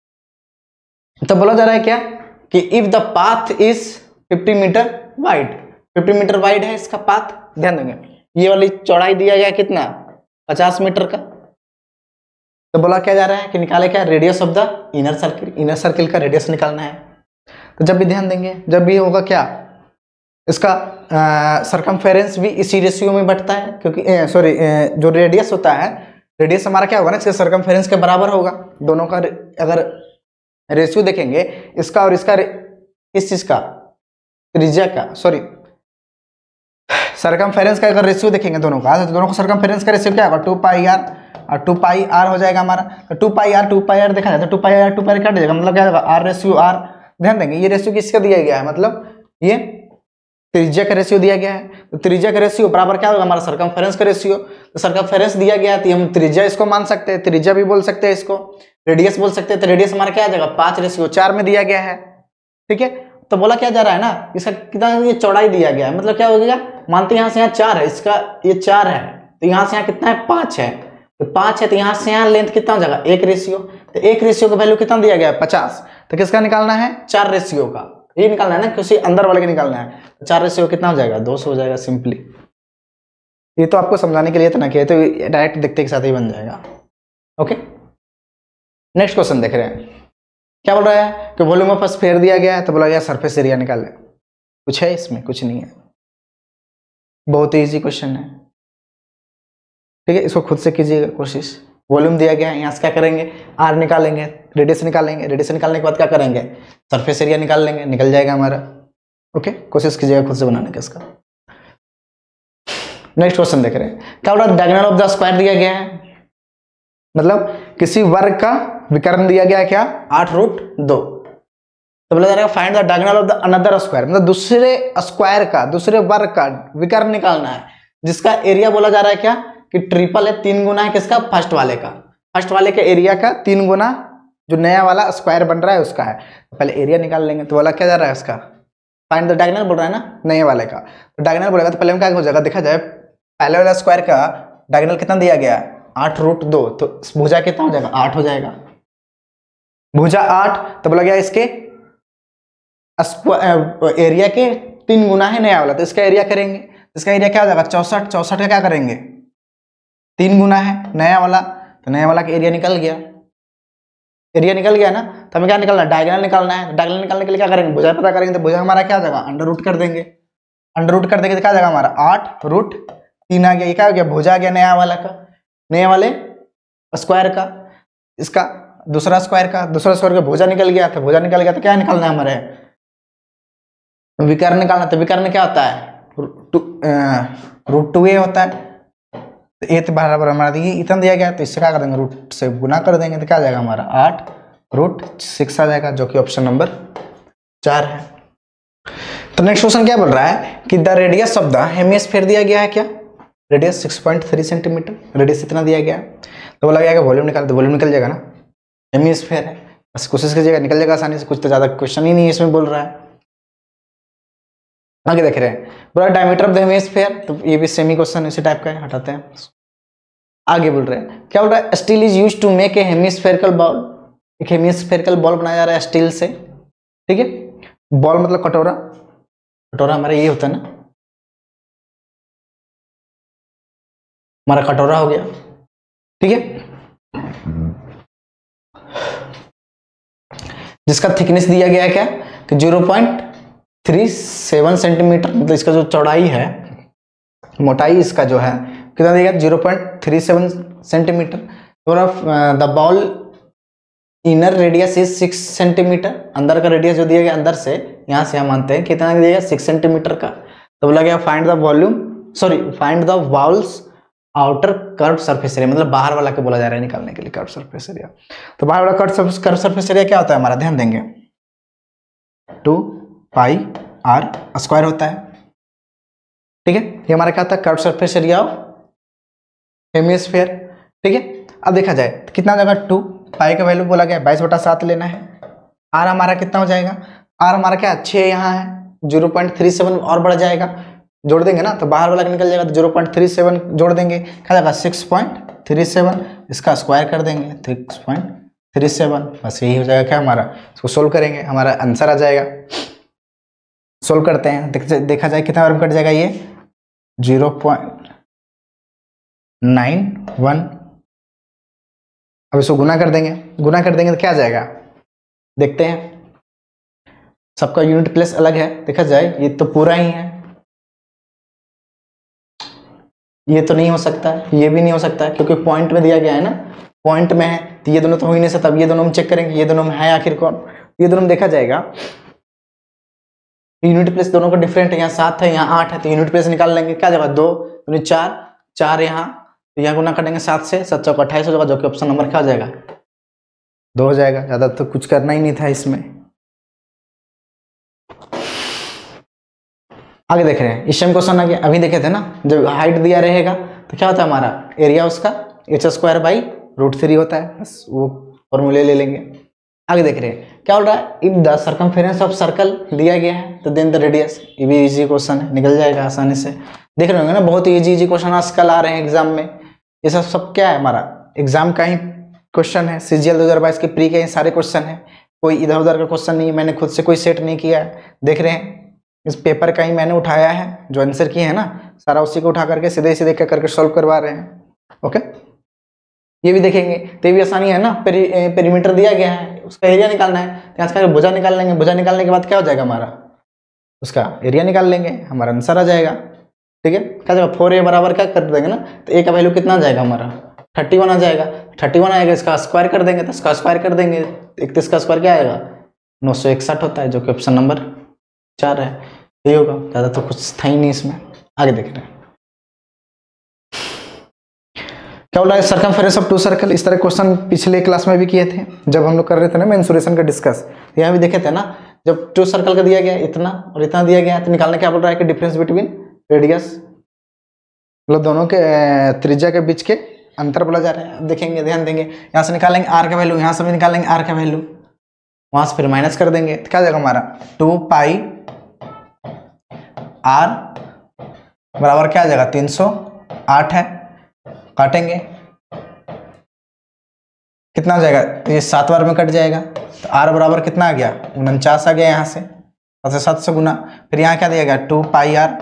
तो बोला जा रहा है क्या कि if the path is fifty metre wide, fifty metre wide है इसका पाथ। ध्यान देंगे ये वाली चौड़ाई दिया गया कितना पचास मीटर का। तो बोला क्या जा रहा है कि निकाले क्या radius of the inner circle, inner circle का रेडियस निकालना है। तो जब भी ध्यान देंगे जब भी होगा क्या इसका सर्कमफेरेंस भी इसी रेशियो में बढ़ता है, क्योंकि सॉरी जो रेडियस होता है रेडियस हमारा क्या होगा ना इसके सर्कमफेरेंस के बराबर होगा। दोनों का अगर रेशियो देखेंगे इसका और इसका, इस चीज का त्रिज्या का सॉरी सर्कमफेरेंस का अगर रेशियो देखेंगे दोनों का, तो दोनों का सर्कमफेरेंस का रेशियो क्या होगा टू पाई आर, और टू पाई आर हो जाएगा हमारा। तो two pi r two pi r देखा जाए तो two pi r two pi cut जाएगा, मतलब क्या होगा आर रेशियो आर। ध्यान देंगे ये रेशियो किसका दिया गया है, मतलब ये त्रिज्या का रेशियो दिया गया है। तो त्रिज्या का रेशियो बराबर क्या होगा हमारा सर्कमफेरेंस का रेशियो। तो सर्कमफेरेंस दिया गया है तो हम त्रिज्या इसको मान सकते हैं, त्रिज्या भी बोल सकते हैं इसको, रेडियस बोल सकते हैं। तो रेडियस हमारा क्या आ जाएगा पांच रेशियो चार में दिया गया है। ठीक है, तो बोला क्या जा रहा है ना इसका कितना ये चौड़ाई दिया गया है, मतलब क्या हो गया मानते यहाँ से यहाँ चार है, इसका ये चार है तो यहाँ से यहाँ कितना है पांच है, तो पांच है तो यहाँ से यहाँ लेंथ कितना हो जाएगा एक रेशियो। तो एक रेशियो का वैल्यू कितना दिया गया है पचास, तो किसका निकालना है चार रेशियो का, ये निकालना है ना किसी अंदर वाले का निकालना है। तो चार रेशियो कितना हो जाएगा दो सौ हो जाएगा सिंपली। ये तो आपको समझाने के लिए था ना कि तो डायरेक्ट देखते के साथ ही बन जाएगा। ओके, नेक्स्ट क्वेश्चन देख रहे हैं। क्या बोल रहा है कि वॉल्यूम ऑफ स्फीयर दिया गया है, तो बोला गया सरफेस एरिया निकाल ले। कुछ है इसमें, कुछ नहीं है, बहुत ही इजी क्वेश्चन है। ठीक है, इसको खुद से कीजिएगा कोशिश। वॉल्यूम दिया गया है, यहाँ से क्या करेंगे आर निकालेंगे, रेडियस निकालेंगे, रेडियस निकालने के बाद क्या करेंगे सरफेस एरिया निकाल लेंगे, निकल जाएगा हमारा। ओके, कोशिश कीजिएगा खुद से बनाने का इसका। नेक्स्ट क्वेश्चन देख रहे हैं। क्या बोला डायगोनल ऑफ द स्क्वायर दिया गया है, मतलब किसी वर्ग का विकर्ण दिया गया है क्या आठ रूट दो। तो बोला जा रहा है find the diagonal of the another square, मतलब दूसरे स्क्वायर का दूसरे वर्ग का विकर्ण निकालना है, जिसका एरिया बोला जा रहा है क्या कि ट्रिपल है, तीन गुना है किसका फर्स्ट वाले का, फर्स्ट वाले के एरिया का तीन गुना जो नया वाला स्क्वायर बन रहा है उसका है। तो पहले एरिया निकाल लेंगे। तो बोला क्या जा रहा है उसका फाइंड द डायगोनल बोल रहा है ना नए वाले का। तो डायगोनल बोलेगा तो पहले हम क्या हो जाएगा देखा जाए पहले वाला स्क्वायर का डायगोनल कितना दिया गया है आठ रूट दो, तो भुजा कितना हो जाएगा आठ हो जाएगा, भुजा आठ। तो बोला गया इसके एरिया के तीन गुना है नया वाला, तो इसका एरिया करेंगे, इसका एरिया क्या हो जाएगा चौसठ, चौसठ का क्या करेंगे तीन गुना है नया वाला, तो नया वाला का एरिया निकल गया, एरिया निकल गया ना। तो हमें क्या निकलना है डायगोनल निकालना है। डायगोनल निकालने के लिए क्या करेंगे भुजा पता करेंगे, तो भुजा हमारा क्या हो जाएगा अंडर रूट कर देंगे, अंडर रूट कर देंगे तो क्या हो जाएगा हमारा आठ रूट तीन आ गया, ये क्या हो गया भुजा आ गया नया वाला का, नया वाले स्क्वायर का, इसका दूसरा स्क्वायर का, दूसरा स्क्वायर का भुजा निकल गया, तो भुजा निकल गया तो क्या निकालना है हमारे विकर्ण निकालना। तो विकर्ण क्या होता है रूट टू ए होता है, तो ए तो बराबर हमारा देखिए इतना दिया गया, तो इससे क्या कर देंगे, रूट से गुना कर देंगे, तो क्या आ जाएगा हमारा आठ रूट सिक्स आ जाएगा, जो कि ऑप्शन नंबर चार है। तो नेक्स्ट क्वेश्चन क्या बोल रहा है कि the radius of the hemisphere दिया गया है, क्या radius six point three centimetre, radius इतना दिया गया है, तो बोला गया कि वॉल्यूम निकाल, तो वॉल्यूम निकल जाएगा ना, हेमिस्फीयर है, बस कोशिश कीजिएगा निकल जाएगा आसानी से, कुछ तो ज्यादा क्वेश्चन ही नहीं है इसमें बोल रहा है। आगे देख रहे हैं बोला डायमीटर ऑफ द हेमिस्फीयर, तो ये भी सेमी क्वेश्चन इसी टाइप का है, हटाते हैं। आगे बोल रहे हैं क्या बोल रहा है, steel is used to make a hemispherical ball, एक हेमिस्फेरिकल बॉल बनाया जा रहा है स्टील से, ठीक है, बॉल मतलब कटोरा, कटोरा हमारा ये होता है ना, हमारा कटोरा हो गया, ठीक है, जिसका थिकनेस दिया गया है क्या कि zero point three seven centimetre, मतलब इसका जो चौड़ाई है, मोटाई इसका जो है कितना दिया गया, zero point three seven centimetre, the ball inner radius is six centimetre, अंदर का रेडियस जो दिया गया अंदर से, यहाँ से हम मानते हैं कितना दिया गया सिक्स सेंटीमीटर का, तो बोला गया find the volume sorry find the ball's outer curve surface area, मतलब बाहर वाला के बोला जा रहा है निकालने के लिए कर्व सरफेस एरिया, तो बाहर वाला कर्व सरफेस एरिया क्या होता है हमारा, ध्यान देंगे टू पाई आर स्क्वायर होता है, ठीक है, ये हमारा क्या होता है curve surface area of hemisphere, ठीक है। अब देखा जाए तो कितना जगह टू पाई का वैल्यू बोला गया बाईस बटा सात लेना है, आर हमारा कितना हो जाएगा, आर हमारा क्या छः यहाँ है, जीरो पॉइंट थ्री सेवन और बढ़ जाएगा, जोड़ देंगे ना तो बाहर वाला निकल जाएगा, तो जीरो पॉइंट थ्री सेवन जोड़ देंगे, क्या जाएगा सिक्स पॉइंट थ्री सेवन, इसका स्क्वायर कर देंगे सिक्स पॉइंट थ्री सेवन, बस यही हो जाएगा क्या हमारा, इसको सोल्व करेंगे हमारा आंसर आ जाएगा। सोल्व करते हैं, देख, देखा जाए कितना बार कट जाएगा ये जीरो पॉइंट नाइन वन, अब इसको गुना कर देंगे, गुना कर देंगे तो क्या आ जाएगा, देखते हैं, सबका यूनिट प्लेस अलग है, देखा जाए ये तो पूरा ही है, ये तो नहीं हो सकता, ये भी नहीं हो सकता क्योंकि पॉइंट में दिया गया है ना, पॉइंट में है, तो ये दोनों तो हो ही नहीं सकता, अब ये दोनों हम चेक करेंगे, ये दोनों में है आखिर कौन, ये दोनों में देखा जाएगा यूनिट प्लेस दोनों का डिफरेंट है, यहाँ सात है यहाँ आठ है, तो यूनिट प्लेस निकाल लेंगे, क्या जगह दो तो चार, चार यहाँ, तो यहाँ गुना करेंगे सात से, सात चौक अट्ठाईस हो जाएगा, जो कि ऑप्शन नंबर क्या हो जाएगा दो हो जाएगा, ज्यादा तो कुछ करना ही नहीं था इसमें। आगे देख रहे हैं इस टाइम क्वेश्चन आ गया, अभी देखे थे ना जब हाइट दिया रहेगा तो क्या होता है हमारा एरिया उसका h square by root three होता है, बस वो फॉर्मूले ले लेंगे। आगे देख रहे हैं क्या बोल रहा है, if the circumference of circle दिया गया है तो देन द रेडियस, ये भी इजी क्वेश्चन है, निकल जाएगा आसानी से, देख रहे होंगे ना बहुत इजी इजी क्वेश्चन आजकल आ रहे हैं एग्जाम में, ये सब सब क्या है हमारा एग्जाम का ही क्वेश्चन है, सीजीएल दो हजार बाईस के प्री के ही सारे क्वेश्चन है, कोई इधर उधर का क्वेश्चन नहीं है, मैंने खुद से कोई सेट नहीं किया है, देख रहे हैं इस पेपर का ही मैंने उठाया है, जो आंसर किए हैं ना सारा उसी को उठा करके सीधे सीधे क्या करके सॉल्व करवा रहे हैं। ओके ये भी देखेंगे तो ये भी आसानी है ना, पेरी, पेरीमीटर दिया गया है उसका एरिया निकालना है, तो यहाँ से भुजा निकाल लेंगे, भुजा निकालने के बाद क्या हो जाएगा हमारा उसका एरिया निकाल लेंगे, हमारा आंसर आ जाएगा, ठीक है। क्या जाएगा फोर ए बराबर क्या कर देंगे ना, तो ए का वैल्यू कितना आ जाएगा हमारा थर्टी वन आ जाएगा, थर्टी वन आएगा, इसका स्क्वायर कर देंगे तो इसका स्क्वायर कर देंगे, इकतीस का स्क्वायर क्या आएगा नौ सौ इकसठ होता है, जो कि ऑप्शन नंबर चार है, ये होगा, ज़्यादा तो कुछ था ही नहीं इसमें। आगे देख रहे हैं क्या बोला है, सर्कमफेरेंस ऑफ टू सर्कल, इस तरह क्वेश्चन पिछले क्लास में भी किए थे जब हम लोग कर रहे थे ना मेंसुरेशन का डिस्कस, यहाँ भी देखे थे ना जब टू सर्कल का दिया गया इतना और इतना दिया गया तो निकालने क्या बोल रहा है कि डिफरेंस बिटवीन रेडियस, मतलब दोनों के त्रिज्या के बीच के अंतर बोला जा रहा है। देखेंगे ध्यान देंगे, यहाँ से निकालेंगे आर का वैल्यू, यहाँ से भी निकालेंगे आर का वैल्यू, वहां से फिर माइनस कर देंगे तो क्या जाएगा हमारा टू पाई आर बराबर क्या आ जाएगा तीन सौ आठ है, काटेंगे कितना हो जाएगा, ये सात बार में कट जाएगा, तो आर बराबर कितना आ गया उनचास आ गया, यहाँ से सबसे सात से गुना, फिर यहाँ क्या दिया गया टू पाई आर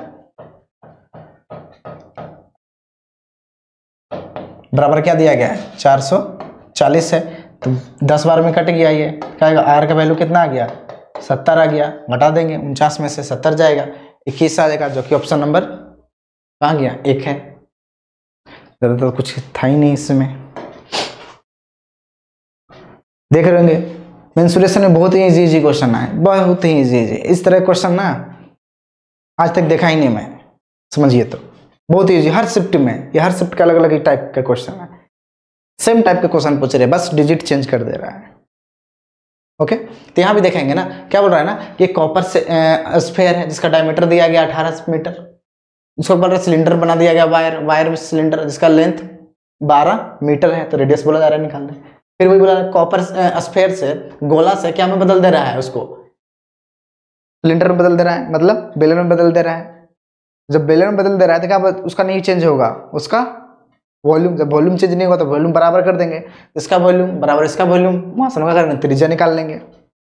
बराबर क्या दिया गया है चार सौ चालीस है, तो दस बार में कट गया, ये क्या आएगा आर का वैल्यू कितना आ गया सत्तर आ गया, घटा देंगे उनचास में से सत्तर जाएगा, इक्कीस आ जाएगा, जो कि ऑप्शन नंबर कहाँ गया एक है, ज़्यादा तो कुछ था ही नहीं इसमें। देख रहे होंगे मेंसुरेशन में बहुत ही इजी इजी क्वेश्चन आए, बहुत ही इजी इजी, इस तरह क्वेश्चन ना आज तक देखा ही नहीं मैं, समझिए तो बहुत ईजी, हर शिफ्ट में, ये हर शिफ्ट का अलग अलग टाइप का क्वेश्चन है, सेम टाइप के क्वेश्चन पूछ रहे हैं, बस डिजिट चेंज कर दे रहा है। ओके, तो यहाँ भी देखेंगे ना, क्या बोल रहा है ना, ये कॉपर से स्फेयर है जिसका डायमीटर दिया गया अठारह मीटर, इसको बोल रहा है सिलेंडर बना दिया गया, वायर वायर में सिलेंडर जिसका लेंथ बारह मीटर है, तो रेडियस बोला जा रहा है निकालने। फिर वही बोला कॉपर स्फेयर से, गोला से क्या में बदल दे रहा है, उसको सिलेंडर में बदल दे रहा है, मतलब बेलन में बदल दे रहा है। जब बेलन में बदल दे रहा है तो क्या उसका नहीं चेंज होगा, उसका वॉल्यूम, जब वॉल्यूम चेंज नहीं होगा तो वॉल्यूम बराबर कर देंगे, इसका वॉल्यूम बराबर इसका वॉल्यूम, वहां से क्या करेंगे, त्रिज्या निकाल लेंगे,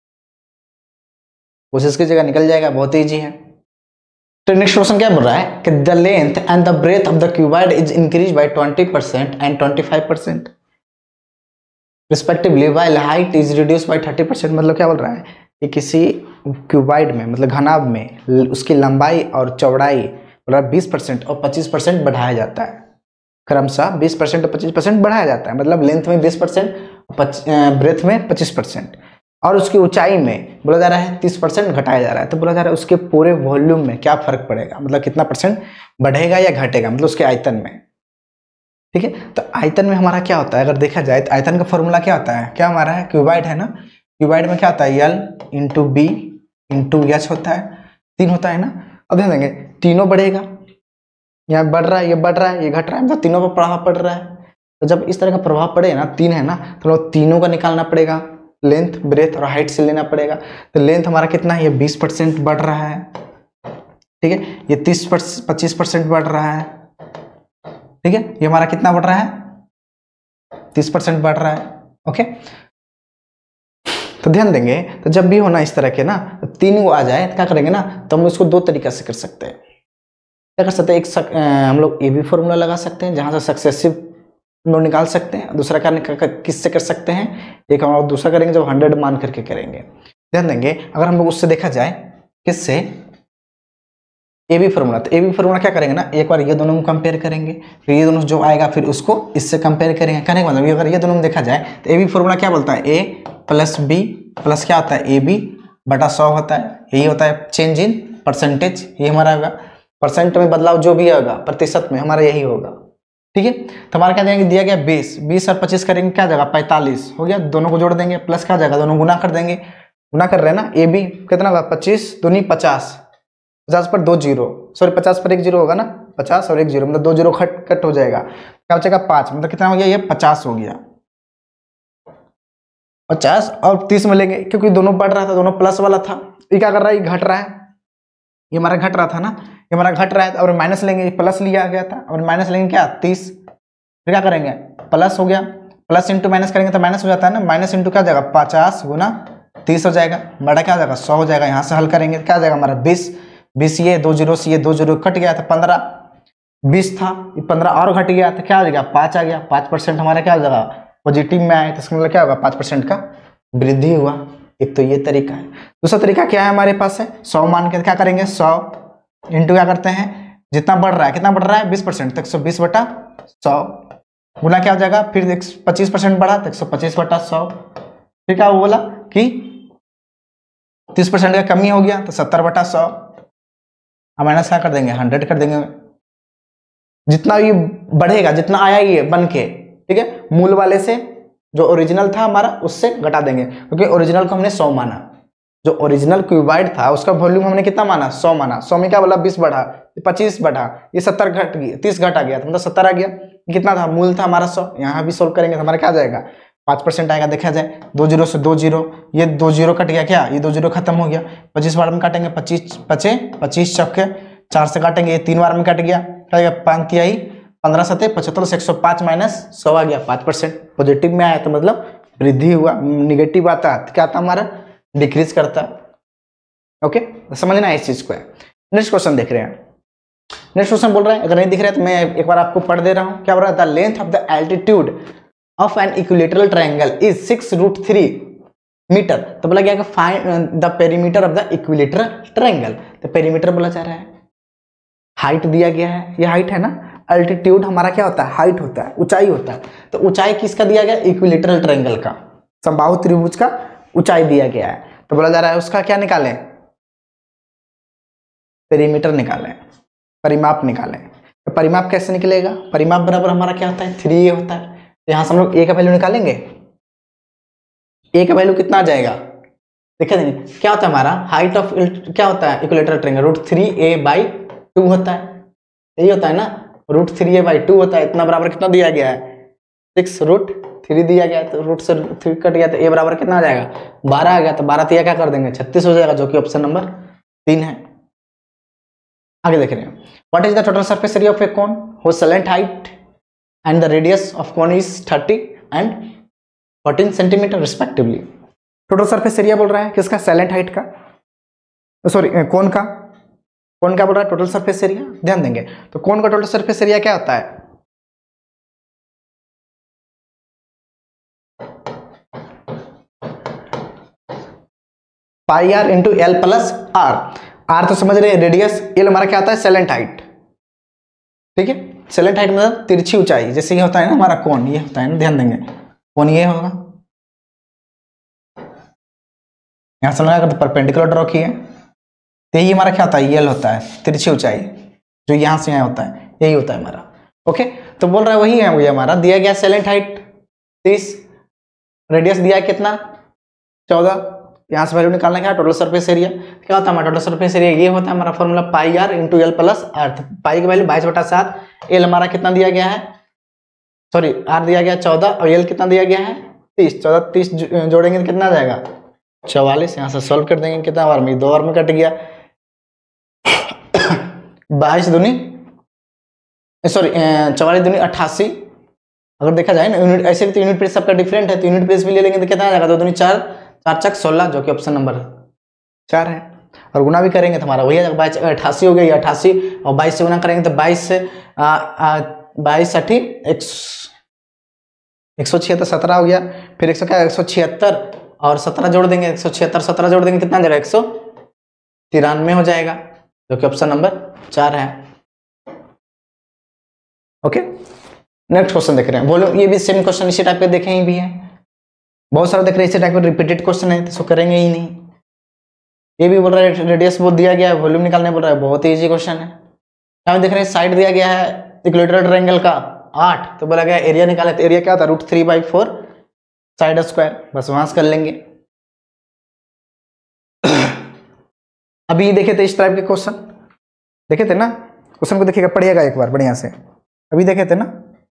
कोशिश की जगह निकल जाएगा, बहुत ईजी है। तो नेक्स्ट क्वेश्चन क्या बोल रहा है कि the length and the breadth of the cuboid is increase by twenty percent and twenty five percent respectively while height is reduce by thirty percent. मतलब क्या बोल रहा है कि किसी क्यूबॉइड में, मतलब घनाभ में, उसकी लंबाई और चौड़ाई मतलब बीस परसेंट और पच्चीस परसेंट बढ़ाया जाता है, क्रमशः बीस परसेंट और पच्चीस परसेंट बढ़ाया जाता है, मतलब लेंथ में बीस परसेंट, ब्रेथ में पच्चीस परसेंट, और उसकी ऊंचाई में बोला जा रहा है तीस परसेंट घटाया जा रहा है। तो बोला जा रहा है उसके पूरे वॉल्यूम में क्या फर्क पड़ेगा, मतलब कितना परसेंट बढ़ेगा या घटेगा, मतलब उसके आयतन में। ठीक है, तो आयतन में हमारा क्या होता है, अगर देखा जाए तो आयतन का फॉर्मूला क्या होता है, क्या हमारा है, क्यूबॉइड है ना, क्यूबॉइड में क्या होता है, l into b into h होता है, तीन होता है ना। अब ध्यान देंगे तीनों बढ़ेगा, यहाँ बढ़ रहा है, ये बढ़ रहा है, ये घट रहा है, मतलब तीनों पर प्रभाव पड़ रहा है। तो जब इस तरह का प्रभाव पड़े ना, तीन है ना, तो तीनों का निकालना पड़ेगा, लेंथ ब्रेथ और हाइट से लेना पड़ेगा। तो लेंथ हमारा कितना है, ये बीस परसेंट बढ़ रहा है, ठीक है, ये तीस पच्चीस परसेंट बढ़ रहा है, ठीक है, ये हमारा कितना बढ़ रहा है, तीस परसेंट बढ़ रहा है। ओके, तो ध्यान देंगे, तो जब भी होना इस तरह के ना, तो तीन को आ जाए तो क्या करेंगे ना, तो हम इसको दो तरीका से कर सकते हैं। क्या कर सकते हैं, एक सक, आ, हम लोग ए बी फॉर्मूला लगा सकते हैं, जहां से सक्सेसिव हम लोग निकाल सकते हैं। दूसरा कार्य किससे कर सकते हैं, एक हम लोग दूसरा करेंगे जब हंड्रेड मान करके करेंगे। ध्यान देंगे, अगर हम लोग उससे देखा जाए किससे, ए बी फॉर्मूला, तो ए बी फॉर्मूला क्या करेंगे ना, एक बार ये दोनों को कंपेयर करेंगे, फिर ये दोनों जो आएगा फिर उसको इससे कंपेयर करेंगे। कहने का मतलब अगर ये दोनों में देखा जाए तो ए बी फॉर्मूला क्या बोलता है, ए प्लस बी प्लस क्या होता है, ए बी बटा सौ होता है, यही होता है चेंज इन परसेंटेज, ये हमारा होगा, परसेंट में बदलाव जो भी होगा प्रतिशत में हमारा यही होगा। ठीक है, तो हमारा क्या देंगे, दिया गया बीस, बीस और पच्चीस करेंगे क्या जाएगा, पैंतालीस हो गया, दोनों को जोड़ देंगे, प्लस क्या जाएगा, दोनों गुना कर देंगे, गुना कर रहे हैं ना, ए बी कितना होगा, पच्चीस दूनी पचास, पचास पर दो जीरो, सॉरी पचास पर एक जीरो होगा ना, पचास और एक जीरो मतलब दो जीरो खट कट हो जाएगा, क्या बचेगा पाँच, मतलब कितना हो गया, ये पचास हो गया, पचास और तीस मिलेंगे, क्योंकि दोनों बढ़ रहा था, दोनों प्लस वाला था, ये क्या कर रहा है, ये घट रहा है, ये हमारा घट रहा था ना, ये हमारा घट रहा है, और माइनस लेंगे, प्लस लिया गया था, और माइनस लेंगे क्या, तीस, फिर क्या करेंगे, प्लस हो गया, प्लस इंटू माइनस करेंगे तो माइनस हो जाता है ना, माइनस इंटू क्या जाएगा, पचास गुना तीस हो जाएगा, बड़ा क्या जाएगा, सौ हो जाएगा, यहाँ से हल करेंगे क्या जाएगा हमारा बीस, बीस ये दो जीरो से ये दो जीरो कट गया था, पंद्रह, बीस था, ये पंद्रह और घट गया तो क्या हो जाएगा, पाँच आ गया, पाँच परसेंट हमारा क्या हो जाएगा, पॉजिटिव में आए, तो इसका मतलब क्या होगा, पाँच परसेंट का वृद्धि हुआ। एक तो ये तरीका है। दूसरा तरीका क्या है हमारे पास है, सौ मान के क्या करेंगे, सौ इंटू क्या करते हैं, जितना बढ़ रहा है, कितना बढ़ रहा है, बीस परसेंट तक, सौ बीस बटा सौ गुना क्या हो जाएगा, फिर पच्चीस परसेंट बढ़ा तो एक सौ पच्चीस बटा सौ, फिर क्या वो बोला कि तीस परसेंट का कमी हो गया तो सत्तर बटा सौ, अब माइनस क्या कर देंगे, हंड्रेड कर देंगे, जितना ये बढ़ेगा, जितना आया ये बन के, ठीक है, मूल वाले से जो ओरिजिनल था हमारा उससे घटा देंगे, क्योंकि ओरिजिनल को हमने सौ माना, जो ओरिजिनल क्यूबॉइड था उसका वॉल्यूम हमने कितना माना, सौ माना, सौ में क्या बोला, बीस बढ़ा, पच्चीस बढ़ा, ये सत्तर घट गया, तीस घट आ गया, तो मतलब सत्तर आ गया, कितना था, मूल था हमारा सौ, यहाँ भी सोल्व करेंगे तो हमारा क्या जाएगा, पाँच परसेंट आएगा। देखा जाए दो जीरो से दो जीरो, ये दो जीरो कट गया, क्या ये दो जीरो खत्म हो गया, पच्चीस बार में काटेंगे, पच्चीस पचे पच्चीस चौके चार से काटेंगे, ये तीन बार में कट गया, क्या गया, पाँच तिहाई पंद्रह सत्ते पचहत्तर से एक सौ पाँच माइनस सौ आ गया, पाँच परसेंट पॉजिटिव में आया तो मतलब वृद्धि हुआ, निगेटिव आता तो क्या आता हमारा, डिक्रीज करता। ओके, समझना इस चीज को है। नेक्स्ट क्वेश्चन देख रहे हैं, नेक्स्ट क्वेश्चन बोल रहा है, अगर नहीं दिख रहा है तो मैं एक बार आपको पढ़ दे रहा हूं, क्या बोल रहा है, the length of the altitude of an equilateral triangle is six root three metre, तो बोला गया कि find the perimeter of the equilateral triangle, तो पेरीमीटर बोला जा रहा है, हाइट दिया गया है, ये हाइट है ना, अल्टीट्यूड हमारा क्या होता है, हाइट होता है, ऊंचाई होता है, तो ऊंचाई किसका दिया गया, इक्विलेटरल ट्रायंगल का, समबाहु त्रिभुज का ऊंचाई दिया गया है, तो बोला जा रहा है उसका क्या निकालें, पेरीमीटर निकालें, परिमाप निकालें, तो परिमाप कैसे निकलेगा, परिमाप बराबर हमारा क्या होता है, थ्री ए होता है। तो यहाँ से हम लोग ए का वैल्यू निकालेंगे, ए का वैल्यू कितना आ जाएगा, देखिए देंगे क्या होता है हमारा हाइट ऑफ क्या होता है equilateral triangle, root three a by two होता है, यही होता है ना, root three a by two होता है। इतना बराबर कितना दिया गया है, सिक्स रूट थ्री दिया गया है, तो रूट से थ्री कट गया तो ए बराबर कितना आ जाएगा, बारह आ गया। तो बारह तिया क्या कर देंगे, छत्तीस हो जाएगा, जो कि ऑप्शन नंबर तीन है। आगे देख रहे हैं, what is the total surface area of a cone whose slant height and the radius of cone is thirty and fourteen centimetre respectively. Total surface area बोल रहा है किसका, सैलेंट हाइट का, सॉरी कोन का, कोन क्या बोल रहा है, टोटल सरफेस एरिया। ध्यान देंगे तो कोन का टोटल सरफेस एरिया क्या होता है, pi are into L plus r. R तो समझ रहे हैं रेडियस, एल हमारा क्या होता है सैलेंट हाइट, ठीक है। सैलेंट हाइट मतलब तिरछी ऊंचाई, जैसे ये होता है ना हमारा कोन, ये होता है ना, ध्यान देंगे कोन ये होगा, यहां से लगा तो परपेंडिकुलर ड्रॉ किए, तो यही हमारा क्या होता है, एल होता है तिरछी ऊंचाई, जो यहां से यहाँ होता है, यही होता है हमारा। ओके, तो बोल रहा है वही है, वही हमारा दिया गया सैलेंट हाइट तीस, रेडियस दिया है कितना चौदह, यहाँ से वैल्यू निकालना क्या है, टोटल सरफेस एरिया। क्या होता है हमारा टोटल सरफेस एरिया, ये होता है हमारा formula pi are into L plus R. Pi की वैल्यू बाईस बटा सात, एल हमारा कितना दिया गया है, सॉरी आर दिया गया चौदह, और एल कितना दिया गया है तीस, चौदह तीस जोड़ेंगे तो कितना आ जाएगा चौवालीस। यहाँ से सॉल्व कर देंगे, कितना बार में, दो बार में कट गया, बाईस दूनी सॉरी चौवालीस दूनी अट्ठासी। अगर देखा जाए ना यूनिट, ऐसे भी तो यूनिट प्लेस सबका डिफरेंट है, तो यूनिट प्लेस भी ले लेंगे तो कितना आ जाएगा, दो दूनी चार, चार चक सोलह, जो कि ऑप्शन नंबर चार है। और गुना भी करेंगे तो हमारा वही है, बाईस अट्ठासी हो गई, अट्ठासी और बाईस से गुना करेंगे तो बाईस से बाईस अठी एक सौ छिहत्तर, सत्रह हो गया, फिर एक सौ क्या एक सौ छिहत्तर और सत्रह जोड़ देंगे, एक सौ छिहत्तर सत्रह जोड़ देंगे कितना आ जाएगा, एक सौ तिरानवे हो जाएगा, जो कि ऑप्शन नंबर चार है। ओके, नेक्स्ट क्वेश्चन देख रहे हैं, बोलो ये भी सेम क्वेश्चन इसी टाइप के देखे ही भी है, बहुत सारे देख रहे हैं इसी टाइप के रिपीटेड क्वेश्चन है, तो इसको करेंगे ही नहीं। ये भी बोल रहा है रेडियस बहुत दिया गया है, वॉल्यूम निकालने बोल रहा है, बहुत इजी क्वेश्चन है। यहाँ देख रहे हैं साइड दिया गया है इक्विलेटरल ट्रायंगल का आठ, तो बोला गया एरिया निकाले, तो एरिया क्या होता है root three by four side square, बस वहां से कर लेंगे। अभी देखे थे इस टाइप के क्वेश्चन, देखे थे ना, क्वेश्चन को देखिएगा, पढ़िएगा एक बार बढ़िया से, अभी देखे थे ना।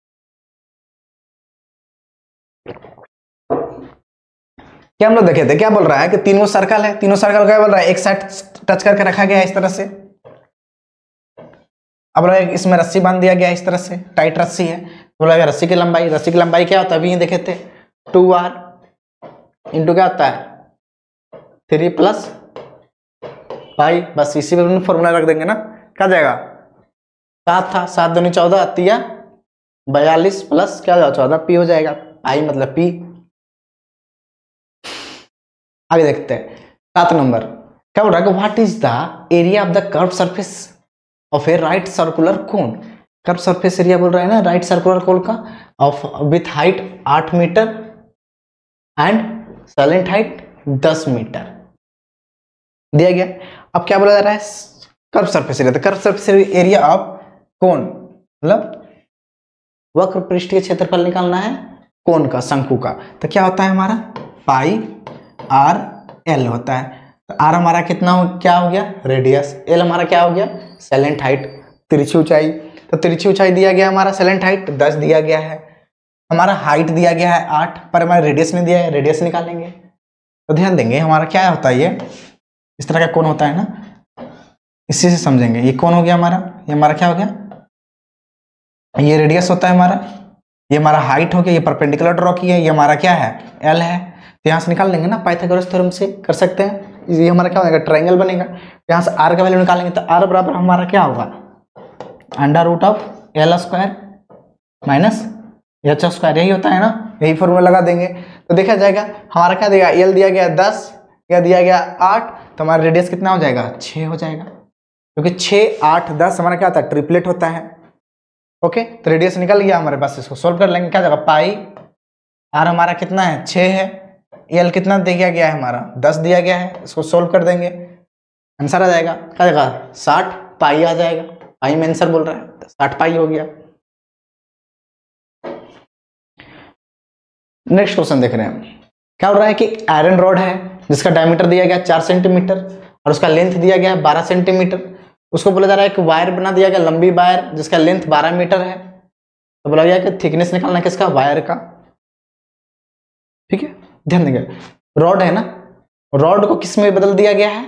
क्या हम लोग देखे थे, क्या बोल रहा है कि तीनों सर्कल है, तीनों सर्कल क्या बोल रहा है, एक साइड टच करके रखा गया है इस तरह से, अब इसमें रस्सी बांध दिया गया है इस तरह से, टाइट रस्सी है, बोला गया रस्सी की लंबाई, रस्सी की लंबाई क्या होता है, अभी ये देखे थे टू आर इंटू क्या होता है थ्री प्लस पाई, बस इसी में फॉर्मूला रख देंगे ना, क्या जाएगा सात था, सात दूनी चौदह, अतिया बयालीस प्लस क्या जाएगा चौदह, पी हो जाएगा, आई मतलब पी। आगे देखते हैं सात नंबर, क्या बोल रहा है, what is the area of the curve surface of a right circular cone. Curve surface area बोल रहा है ना राइट सर्कुलर कोन का, ऑफ विथ हाइट आठ मीटर एंड सैलेंट हाइट दस मीटर दिया गया। अब क्या बोला जा रहा है, कर्व सरफेस एरिया, तो curve surface area of cone मतलब वक्र पृष्ठ के क्षेत्रफल निकालना है कोन का, शंकु का, तो क्या होता है हमारा पाई आर एल होता है। तो आर हमारा कितना हो, क्या हो गया रेडियस, एल हमारा क्या हो गया सैलेंट हाइट तिरछी ऊंचाई, तो तिरछी ऊंचाई दिया गया हमारा, सैलेंट हाइट दस दिया गया है, हमारा हाइट दिया गया है आठ, पर हमारा रेडियस नहीं दिया है, रेडियस निकालेंगे। तो ध्यान देंगे हमारा क्या होता है, ये इस तरह का कोण होता है ना, इसी से समझेंगे, ये कोण हो गया हमारा, ये हमारा क्या हो गया, ये रेडियस होता है हमारा, ये हमारा हाइट हो गया, ये परपेंडिकुलर ड्रॉ किया है, ये हमारा क्या है एल है, तो यहाँ से निकाल लेंगे ना, पाइथागोरस थ्योरम से कर सकते हैं, ये हमारा क्या होगा ट्रायंगल बनेगा, यहाँ से आर का वैल्यू निकालेंगे, तो आर बराबर हमारा क्या होगा under root of L square minus H square, यही होता है ना, यही फॉर्मूला लगा देंगे। तो देखा जाएगा हमारा क्या दिया, एल दिया गया दस, क्या दिया गया आठ, तो हमारा रेडियस कितना हो जाएगा छः हो जाएगा, क्योंकि छः आठ दस हमारा क्या होता है ट्रिपलेट होता है। ओके, तो रेडियस निकल गया हमारे पास, इसको सोल्व कर लेंगे, क्या जाएगा पाई आर हमारा कितना है छः है, एल कितना दिया गया है हमारा दस दिया गया है, इसको सोल्व कर देंगे, आंसर आ जाएगा क्या जाएगा साठ पाई आ जाएगा। पाई में आंसर बोल रहा है, साठ पाई हो गया। नेक्स्ट क्वेश्चन देख रहे हैं, क्या हो रहा है कि आयरन रॉड है जिसका डायमीटर दिया गया चार सेंटीमीटर और उसका लेंथ दिया गया है बारह सेंटीमीटर। उसको बोला जा रहा है कि वायर बना दिया गया लंबी वायर जिसका लेंथ बारह मीटर है, तो बोला गया कि थिकनेस निकालना किसका, वायर का। ठीक है, ध्यान देंगे, रॉड है ना, रॉड को किस में बदल दिया गया है,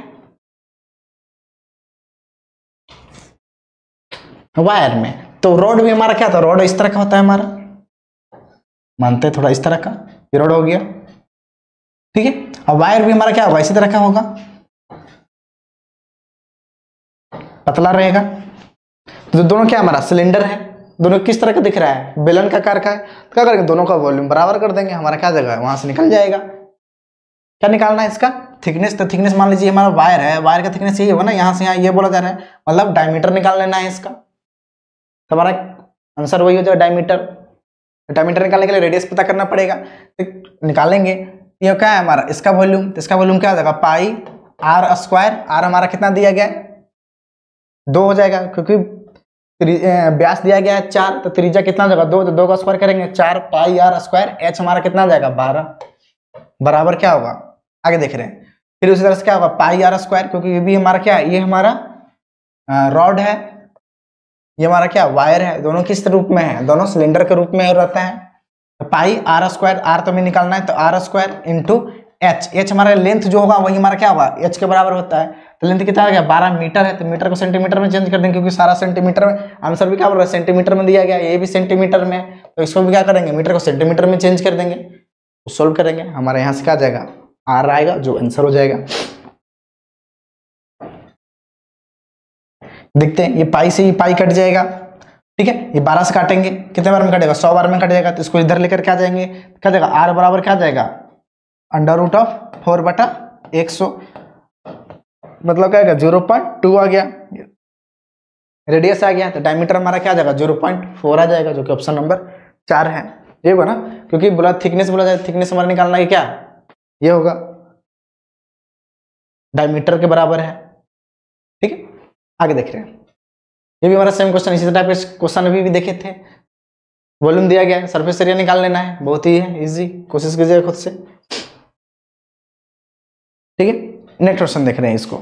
वायर में। तो रॉड भी हमारा क्या था, रॉड इस तरह का होता है हमारा, मानते हैं थोड़ा इस तरह का, ये रॉड हो गया। ठीक है, अब वायर भी हमारा क्या होगा, इसी तरह का होगा, पतला रहेगा। तो दोनों क्या हमारा सिलेंडर है, दोनों किस तरह का दिख रहा है, बेलन का आकार का है। तो क्या करेंगे, दोनों का वॉल्यूम बराबर कर देंगे, हमारा क्या जगह है वहां से निकल जाएगा। क्या निकालना है इसका, थिकनेस। तो थिकनेस मान लीजिए हमारा वायर है, वायर का थिकनेस यही होगा ना, यहाँ से यहाँ ये बोला जा रहा है, मतलब डायमीटर निकाल लेना है इसका। तो हमारा आंसर वही हो जाएगा डायमीटर। डायमीटर निकालने के लिए रेडियस पता करना पड़ेगा, तो निकालेंगे। ये क्या है हमारा, इसका वॉल्यूम, तो इसका वॉल्यूम क्या हो जाएगा, पाई आर स्क्वायर। आर हमारा कितना दिया गया है, दो हो जाएगा, क्योंकि व्यास दिया गया है चार, तो त्रिज्या कितना हो जाएगा, दो, तो दो का स्क्वायर करेंगे चार पाई आर स्क्वायर। एच हमारा कितना हो जाएगा, बारह, बराबर क्या होगा, आगे देख रहे हैं। फिर उसी तरह से क्या होगा, पाई आर स्क्वायर, क्योंकि ये भी हमारा क्या है, ये हमारा रॉड है, ये हमारा क्या वायर है, दोनों किस रूप में है, दोनों सिलेंडर के रूप में रहता है। तो पाई आर स्क्वायर, आर तो हमें निकालना है, तो R square into H. H हमारा लेंथ जो होगा वही हमारा क्या होगा, एच के बराबर होता है। तो लेंथ कितना आ गया, बारह मीटर है, तो मीटर को सेंटीमीटर में चेंज कर देंगे, क्योंकि सारा सेंटीमीटर में, आंसर भी क्या बोल रहा है, सेंटीमीटर में दिया गया, ये भी सेंटीमीटर में, तो इसको भी क्या करेंगे, मीटर को सेंटीमीटर में चेंज कर देंगे, तो सोल्व करेंगे, हमारे यहाँ से क्या जाएगा, आर आएगा, जो आंसर हो जाएगा। देखते हैं, ये पाई से ये पाई कट जाएगा, ठीक है, ये बारह से काटेंगे, कितने बार में कटेगा, सौ बार में कट जाएगा, तो इसको इधर लेकर क्या जाएंगे, क्या जाएगा, आर बराबर क्या जाएगा, अंडर रूट ऑफ फोर बटा एक सौ, मतलब क्या जीरो पॉइंट टू आ गया, रेडियस आ गया, तो डायमीटर हमारा क्या आ जाएगा, जीरो पॉइंट फोर आ जाएगा, जो कि ऑप्शन नंबर चार है। ये होगा ना, क्योंकि बोला थिकनेस बोला जाए, थिकनेस हमारा निकालना है क्या, ये होगा डायमीटर के बराबर है। ठीक है, आगे देख रहे हैं, ये भी हमारा सेम क्वेश्चन, इसी टाइप के क्वेश्चन अभी भी देखे थे। वॉल्यूम दिया गया है, सरफेस एरिया निकाल लेना है, बहुत ही है इजी, कोशिश कीजिएगा खुद से। ठीक है, नेक्स्ट क्वेश्चन देख रहे हैं, इसको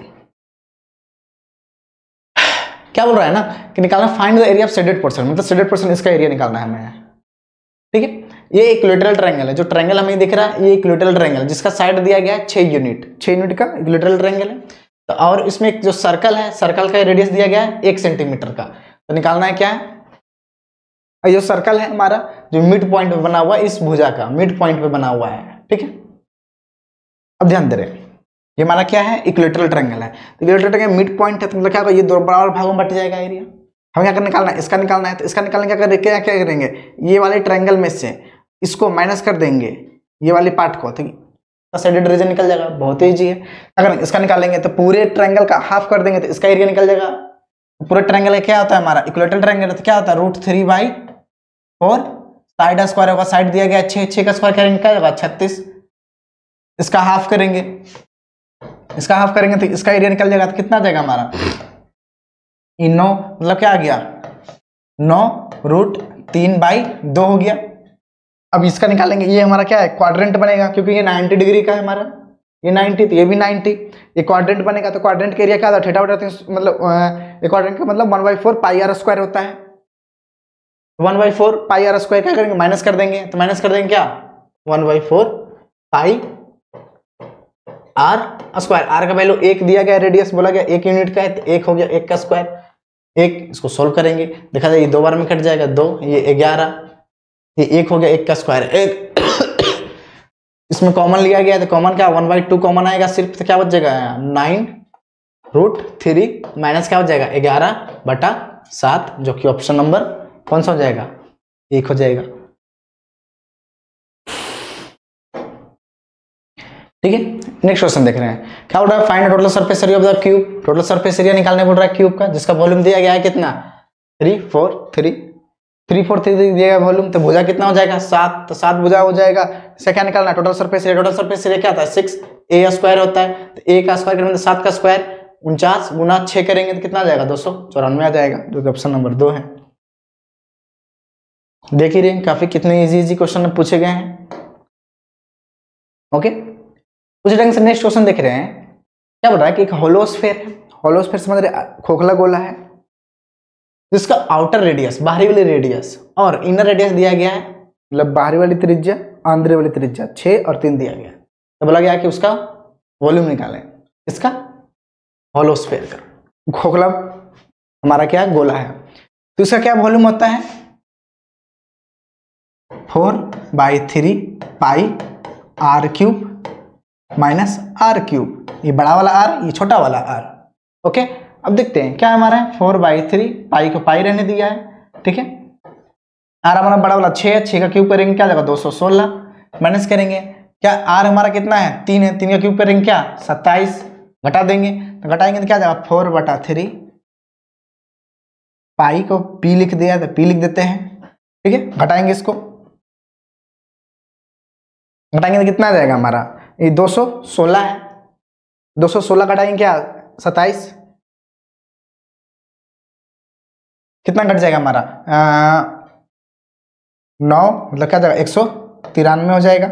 क्या बोल रहा है ना कि निकालना find the area of shaded portion, मतलब शेडेड पोर्शन इसका एरिया निकालना है हमें। ठीक है, ये इक्विलेटरल ट्रायंगल है, जो ट्रायंगल हमें दिख रहा है ये इक्विलेटरल ट्रायंगल है, जिसका साइड दिया गया है छह यूनिट, छह यूनिट का इक्विलेटरल ट्रायंगल है। तो और इसमें एक जो सर्कल है, सर्कल का रेडियस दिया गया है एक सेंटीमीटर का, तो निकालना है क्या है, जो सर्कल है हमारा जो मिड पॉइंट पे बना हुआ है, इस भुजा का मिड पॉइंट पे बना हुआ है। ठीक है, अब ध्यान दे रहे हैं, ये हमारा क्या है, इक्विलेटरल ट्रायंगल है, तो इक्विलेटरल ट्रायंगल मिड पॉइंट है, तो मतलब क्या होगा, ये दो बराबर भागों में बट जाएगा एरिया। हमें क्या निकालना है, इसका निकालना है, तो इसका निकालने क्या करेंगे, क्या क्या करेंगे, ये वाले ट्रायंगल में से इसको माइनस कर देंगे, ये वाले पार्ट को, तो शेडेड रीजन निकल जाएगा, बहुत ही इजी है। अगर इसका निकालेंगे तो पूरे ट्रायंगल का हाफ कर देंगे, तो इसका एरिया निकल जाएगा। पूरे ट्रायंगल क्या होता है हमारा, इक्विलेटरल ट्रायंगल, तो क्या होता है, root three by four, side square होगा, साइड दिया गया छः, छः का स्क्वायर करेंगे क्या होगा, छत्तीस, इसका हाफ करेंगे, इसका हाफ करेंगे तो इसका एरिया निकल जाएगा, तो कितना जाएगा हमारा, इन नौ, मतलब क्या आ गया, नौ रूट तीन बाई दो हो गया। अब इसका निकालेंगे, ये हमारा क्या है, क्वाड्रेंट बनेगा, क्योंकि ये नब्बे डिग्री का है हमारा, ये नब्बे, तो ये भी नब्बे, ये क्वाड्रेंट बनेगा, तो क्वाड्रेंट का एरिया क्या था, थीटा बटा मतलब ये क्वाड्रेंट का मतलब one by four pi R square होता है, one by four pi R square क्या करेंगे, माइनस कर देंगे, तो माइनस कर देंगे क्या, one by four pi R square. R का वैल्यू एक दिया गया, रेडियस बोला गया एक यूनिट का है, तो एक हो गया, एक का स्क्वायर, एक, इसको सोल्व करेंगे, देखा जाए ये दो बार में कट जाएगा, दो, ये ग्यारह, ये एक हो गया, एक का स्क्वायर एक, इसमें कॉमन लिया गया, तो कॉमन क्या, वन बाई टू कॉमन आएगा सिर्फ, तो क्या बच जाएगा, नाइन रूट थ्री माइनस क्या हो जाएगा, ग्यारह बटा सात, जो कि ऑप्शन नंबर कौन सा हो जाएगा, एक हो जाएगा। ठीक है, नेक्स्ट क्वेश्चन देख रहे हैं, क्या बोल रहा है, find total surface area of the cube. Total surface area निकालने बोल रहा है क्यूब का, जिसका वॉल्यूम दिया गया है कितना, three four three three four three दिया गया वॉल्यूम, तो भुजा कितना हो जाएगा, सात, तो सात भुजा हो जाएगा। इसे क्या निकालना है, total surface area, total surface area क्या होता है, सिक्स ए स्क्वायर होता है, तो ए का स्क्वायर करेंगे तो सात का स्क्वायर, उनचास गुना छः करेंगे तो कितना आ जाएगा, दो सौ चौरानवे आ जाएगा, जो कि ऑप्शन नंबर दो है। देख ही रहे हैं काफी कितने इजी इजी क्वेश्चन पूछे गए हैं। ओके, उसी ढंग से नेक्स्ट क्वेश्चन देख रहे हैं। क्या बोल रहा है कि एक होलोस्फेयर है, होलोस्फेयर समझ रहे, खोखला गोला है जिसका आउटर रेडियस, बाहरी वाली रेडियस और इनर रेडियस दिया गया है, मतलब बाहरी वाली त्रिज्या आंतरिक वाली त्रिज्या छः और तीन दिया गया है। तो बोला गया कि उसका वॉल्यूम निकालें, इसका होलोस्फेयर का। खोखला हमारा क्या गोला है, तो इसका क्या वॉल्यूम होता है, four by three pi are cube minus R cube, ये बड़ा वाला आर, ये छोटा वाला आर। ओके, अब देखते हैं क्या हमारा है, फोर बाई थ्री, पाई को पाई रहने दिया है, ठीक है। आर हमारा बड़ा वाला छः, छः का क्यूब करेंगे क्या जाएगा, दो सौ सोलह, माइनस करेंगे क्या, आर हमारा कितना है, तीन है, तीन का क्यूब करेंगे क्या, सत्ताईस, घटा देंगे तो घटाएंगे तो क्या जाएगा, फोर बटा थ्री, पाई को पी लिख दिया तो पी लिख देते हैं, ठीक है। घटाएंगे इसको, घटाएंगे तो कितना आ जाएगा हमारा, ये दो सौ सोलह है, दो सौ सोलह घटाएंगे क्या, सत्ताईस, कितना घट जाएगा हमारा, नौ, मतलब क्या जाएगा, एक सौ तिरानवे हो जाएगा।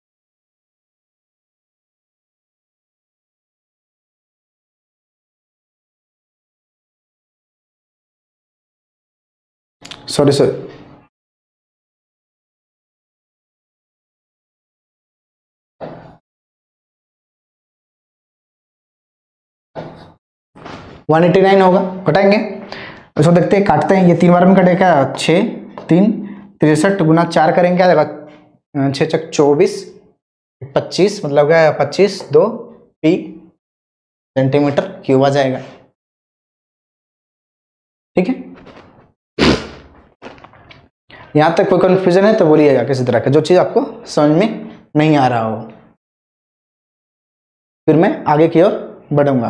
Sorry sorry one eighty nine होगा, घटाएंगे इसको, देखते हैं काटते हैं, ये तीन बार में कटेगा, छः तीन तिरसठ गुना चार करेंगे क्या जाएगा, छः चक चौबीस, पच्चीस, मतलब क्या, पच्चीस दो पी सेंटीमीटर क्यूब आ जाएगा, ठीक है। यहां तक कोई कंफ्यूजन है तो बोलिएगा किसी तरह का, जो चीज आपको समझ में नहीं आ रहा हो, फिर मैं आगे की ओर बढ़ूंगा।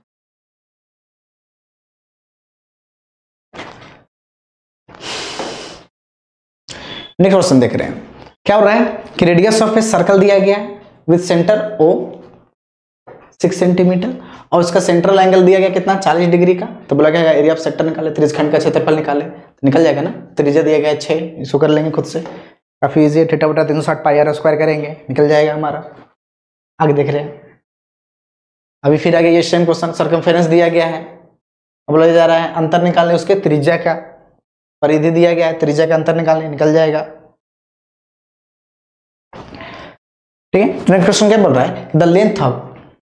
नेक्स्ट क्वेश्चन देख रहे हैं। क्या हो रहा है कि रेडियस ऑफ ए सर्कल दिया गया है with centre O six centimetre और उसका सेंट्रल एंगल दिया गया कितना, चालीस डिग्री का। तो बोला गया एरिया ऑफ सेक्टर निकाले, त्रिज्यखंड का क्षेत्रफल निकाले, तो निकल जाएगा ना। त्रिज्या दिया गया छः, इसको कर लेंगे खुद से, काफी इजी है। थीटा बटा तीन सौ साठ पाई आर स्क्वायर करेंगे, निकल जाएगा हमारा। आगे देख रहे हैं, अभी फिर आगे ये सेम क्वेश्चन, सर्कमफेरेंस दिया गया है, अब बोला जा रहा है अंतर निकालने उसके त्रिज्या का, परिधि दिया गया है, त्रिज्या का अंतर निकालने, निकल जाएगा, ठीक है। नेक्स्ट क्वेश्चन क्या बोल रहा है, the length of,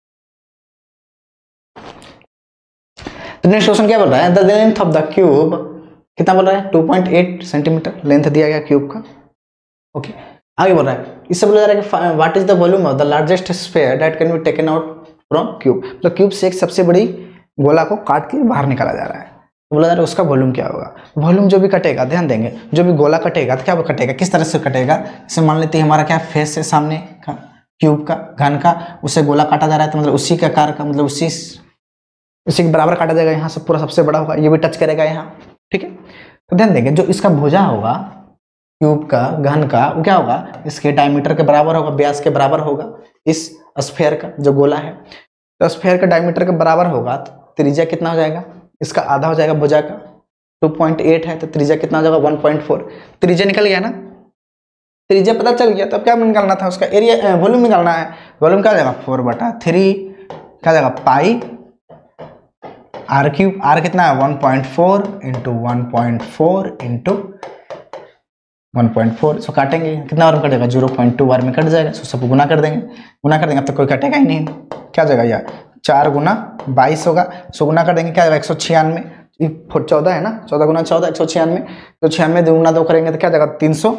next question क्या बोल रहा है, the length of the cube, कितना बोल रहा है, two point eight centimetre length दिया गया क्यूब का। ओके, आगे बोल रहा है, इससे बोला जा रहा है कि what is the volume of the largest sphere that can be taken out from cube. तो क्यूब से एक सबसे बड़ी गोला को काट के बाहर निकाला जा रहा है, तो बोला जा रहा है उसका वॉल्यूम क्या होगा। वॉल्यूम जो भी कटेगा, ध्यान देंगे, जो भी गोला कटेगा तो क्या कटेगा, किस तरह से कटेगा। जैसे मान लेते हैं हमारा क्या फेस है सामने का क्यूब का, घन का, उससे गोला काटा जा रहा है, तो मतलब उसी के आकार का, मतलब उसी उसी के बराबर काटा जाएगा। यहाँ से पूरा सबसे बड़ा होगा, ये भी टच करेगा यहाँ, ठीक है। तो ध्यान देंगे जो इसका भुजा होगा क्यूब का, घन का, वो क्या होगा, इसके डायमीटर के बराबर होगा, व्यास के बराबर होगा। इस स्फीयर का जो गोला है, तो स्फीयर का डायमीटर के बराबर होगा, तो त्रिज्या कितना हो जाएगा, इसका आधा हो जाएगा भुजा का। टू पॉइंट एट है तो त्रिज्या कितना हो जाएगा, वन पॉइंट फोर। त्रिज्या निकल गया ना, त्रिज्या पता चल गया, तब क्या निकालना था, उसका एरिया वॉल्यूम निकालना है। वॉल्यूम क्या हो जाएगा, फोर बटा थ्री, क्या हो जाएगा, पाई आर क्यूब, आर कितना है, one point four into one point four into one point four. सो काटेंगे, कितना बार में कटेगा, जीरो पॉइंट टू बार में कट जाएगा। सो सबको गुना कर देंगे, गुना कर देंगे, अब तो कोई कटेगा ही नहीं। क्या हो जाएगा यार, चार गुना बाईस होगा। सो गुना कर देंगे, क्या जाएगा, एक सौ छियानवे, चौदह है ना, चौदह गुना चौदह, एक सौ छियानवे। तो छियानवे दो गुना दो करेंगे तो क्या जाएगा, तीन सौ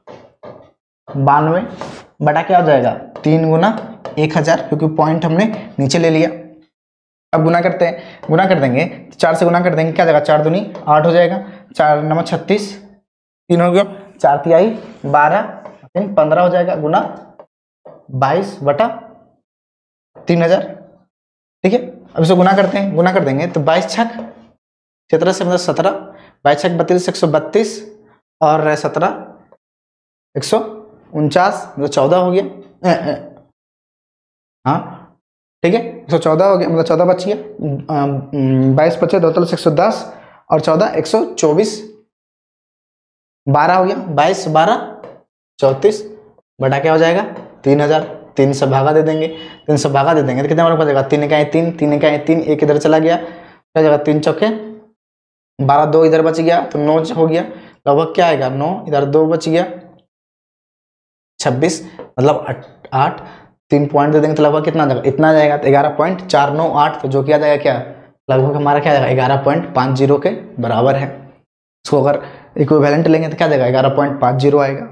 बानवे बटा क्या हो जाएगा, तीन गुना एक हजार, क्योंकि पॉइंट हमने नीचे ले लिया। अब गुना करते हैं, गुना कर देंगे, चार से गुना कर देंगे, क्या जाएगा, चार दूनी आठ हो जाएगा, चार नंबर छत्तीस, तीन हो गया, चार तिहाई बारह, तीन पंद्रह हो जाएगा, गुना बाईस बटा तीन हजार, ठीक है। अब इसको गुना करते हैं, गुना कर देंगे तो बाईस छक सत्रह से मतलब सत्रह, बाईस छक बत्तीस, एक सौ बत्तीस और सत्रह एक सौ उनचास, मतलब चौदह हो गया। हाँ ठीक है, एक सौ चौदह हो गया, मतलब चौदह बच गया, बाईस बचे, दो तल से एक सौ दस और चौदह एक सौ चौबीस, बारह हो गया, बाईस बारह चौंतीस बटा क्या हो जाएगा तीन हजार, तीन से भागा दे देंगे, तीन से भागा दे देंगे तो कितना हमारे पास तीन इकाई तीन, तीन इकाई तीन, एक इधर चला गया, क्या जाएगा तीन चौके बारह, दो इधर बच गया तो नौ हो गया, लगभग क्या आएगा नौ, इधर दो बच गया छब्बीस, मतलब आठ, तीन पॉइंट दे देंगे तो लगभग कितना जाएगा इतना जाएगा, तो ग्यारह पॉइंट चार नौ आठ, तो जो किया जाएगा क्या लगभग हमारा क्या जाएगा ग्यारह पॉइंट पाँच जीरो के बराबर है। इसको अगर इक्विवेलेंट लेंगे तो क्या जाएगा ग्यारह पॉइंट पाँच जीरो आएगा।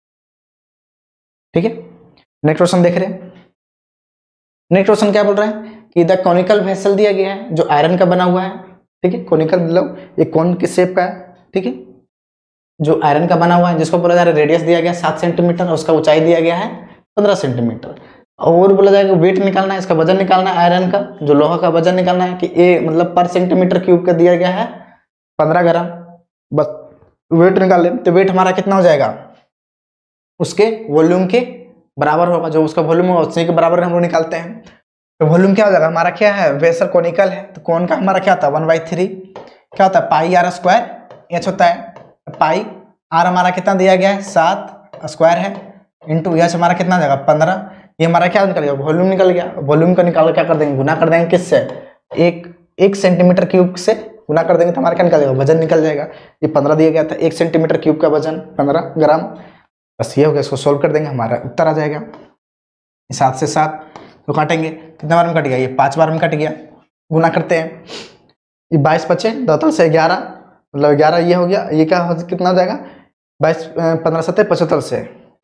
ठीक है, नेक्स्ट क्वेश्चन देख रहे हैं। नेक्स्ट क्वेश्चन क्या बोल रहा है कि द कॉनिकल वेसल दिया गया है जो आयरन का बना हुआ है। ठीक है, कॉनिकल मतलब ये कौन किस शेप का है। ठीक है, जो आयरन का बना हुआ है जिसको बोला जा रहा है रेडियस दिया गया सात सेंटीमीटर, उसका ऊंचाई दिया गया है पंद्रह सेंटीमीटर, और बोला जाएगा वेट निकालना है, इसका वजन निकालना है आयरन का, जो लोहा का वजन निकालना है कि ए मतलब पर सेंटीमीटर क्यूब का दिया गया है पंद्रह ग्राम, बस वेट निकाल ले तो वेट हमारा कितना हो जाएगा उसके वॉल्यूम के बराबर होगा, जो उसका वॉल्यूम होगा उसी के बराबर हम लोग निकालते हैं। तो वॉल्यूम क्या हो जाएगा हमारा, क्या है वेसल कॉनिकल है, तो कौन का हमारा क्या होता है वन बाई थ्री क्या होता है पाई आर स्क्वायर एच होता है, पाई आर हमारा कितना दिया गया है सात स्क्वायर है, इंटू एच हमारा कितना जाएगा पंद्रह, ये हमारा क्या निकल गया वॉल्यूम निकल गया। वॉल्यूम का निकाल क्या कर देंगे गुना कर देंगे किससे, एक एक सेंटीमीटर क्यूब से गुना कर देंगे तो हमारा क्या निकल जाएगा वजन निकल जाएगा। ये पंद्रह दिया गया था, एक सेंटीमीटर क्यूब का वजन पंद्रह ग्राम, बस ये हो गया, इसको सोल्व कर देंगे हमारा उत्तर आ जाएगा। सात से सात तो काटेंगे कितने बार में कट गया, ये पांच बार में कट गया, गुना करते हैं, ये बाईस बचे दो तल से ग्यारह, मतलब ग्यारह ये हो गया, ये क्या हो कितना हो जाएगा बाईस पंद्रह सत्तर पचहत्तर से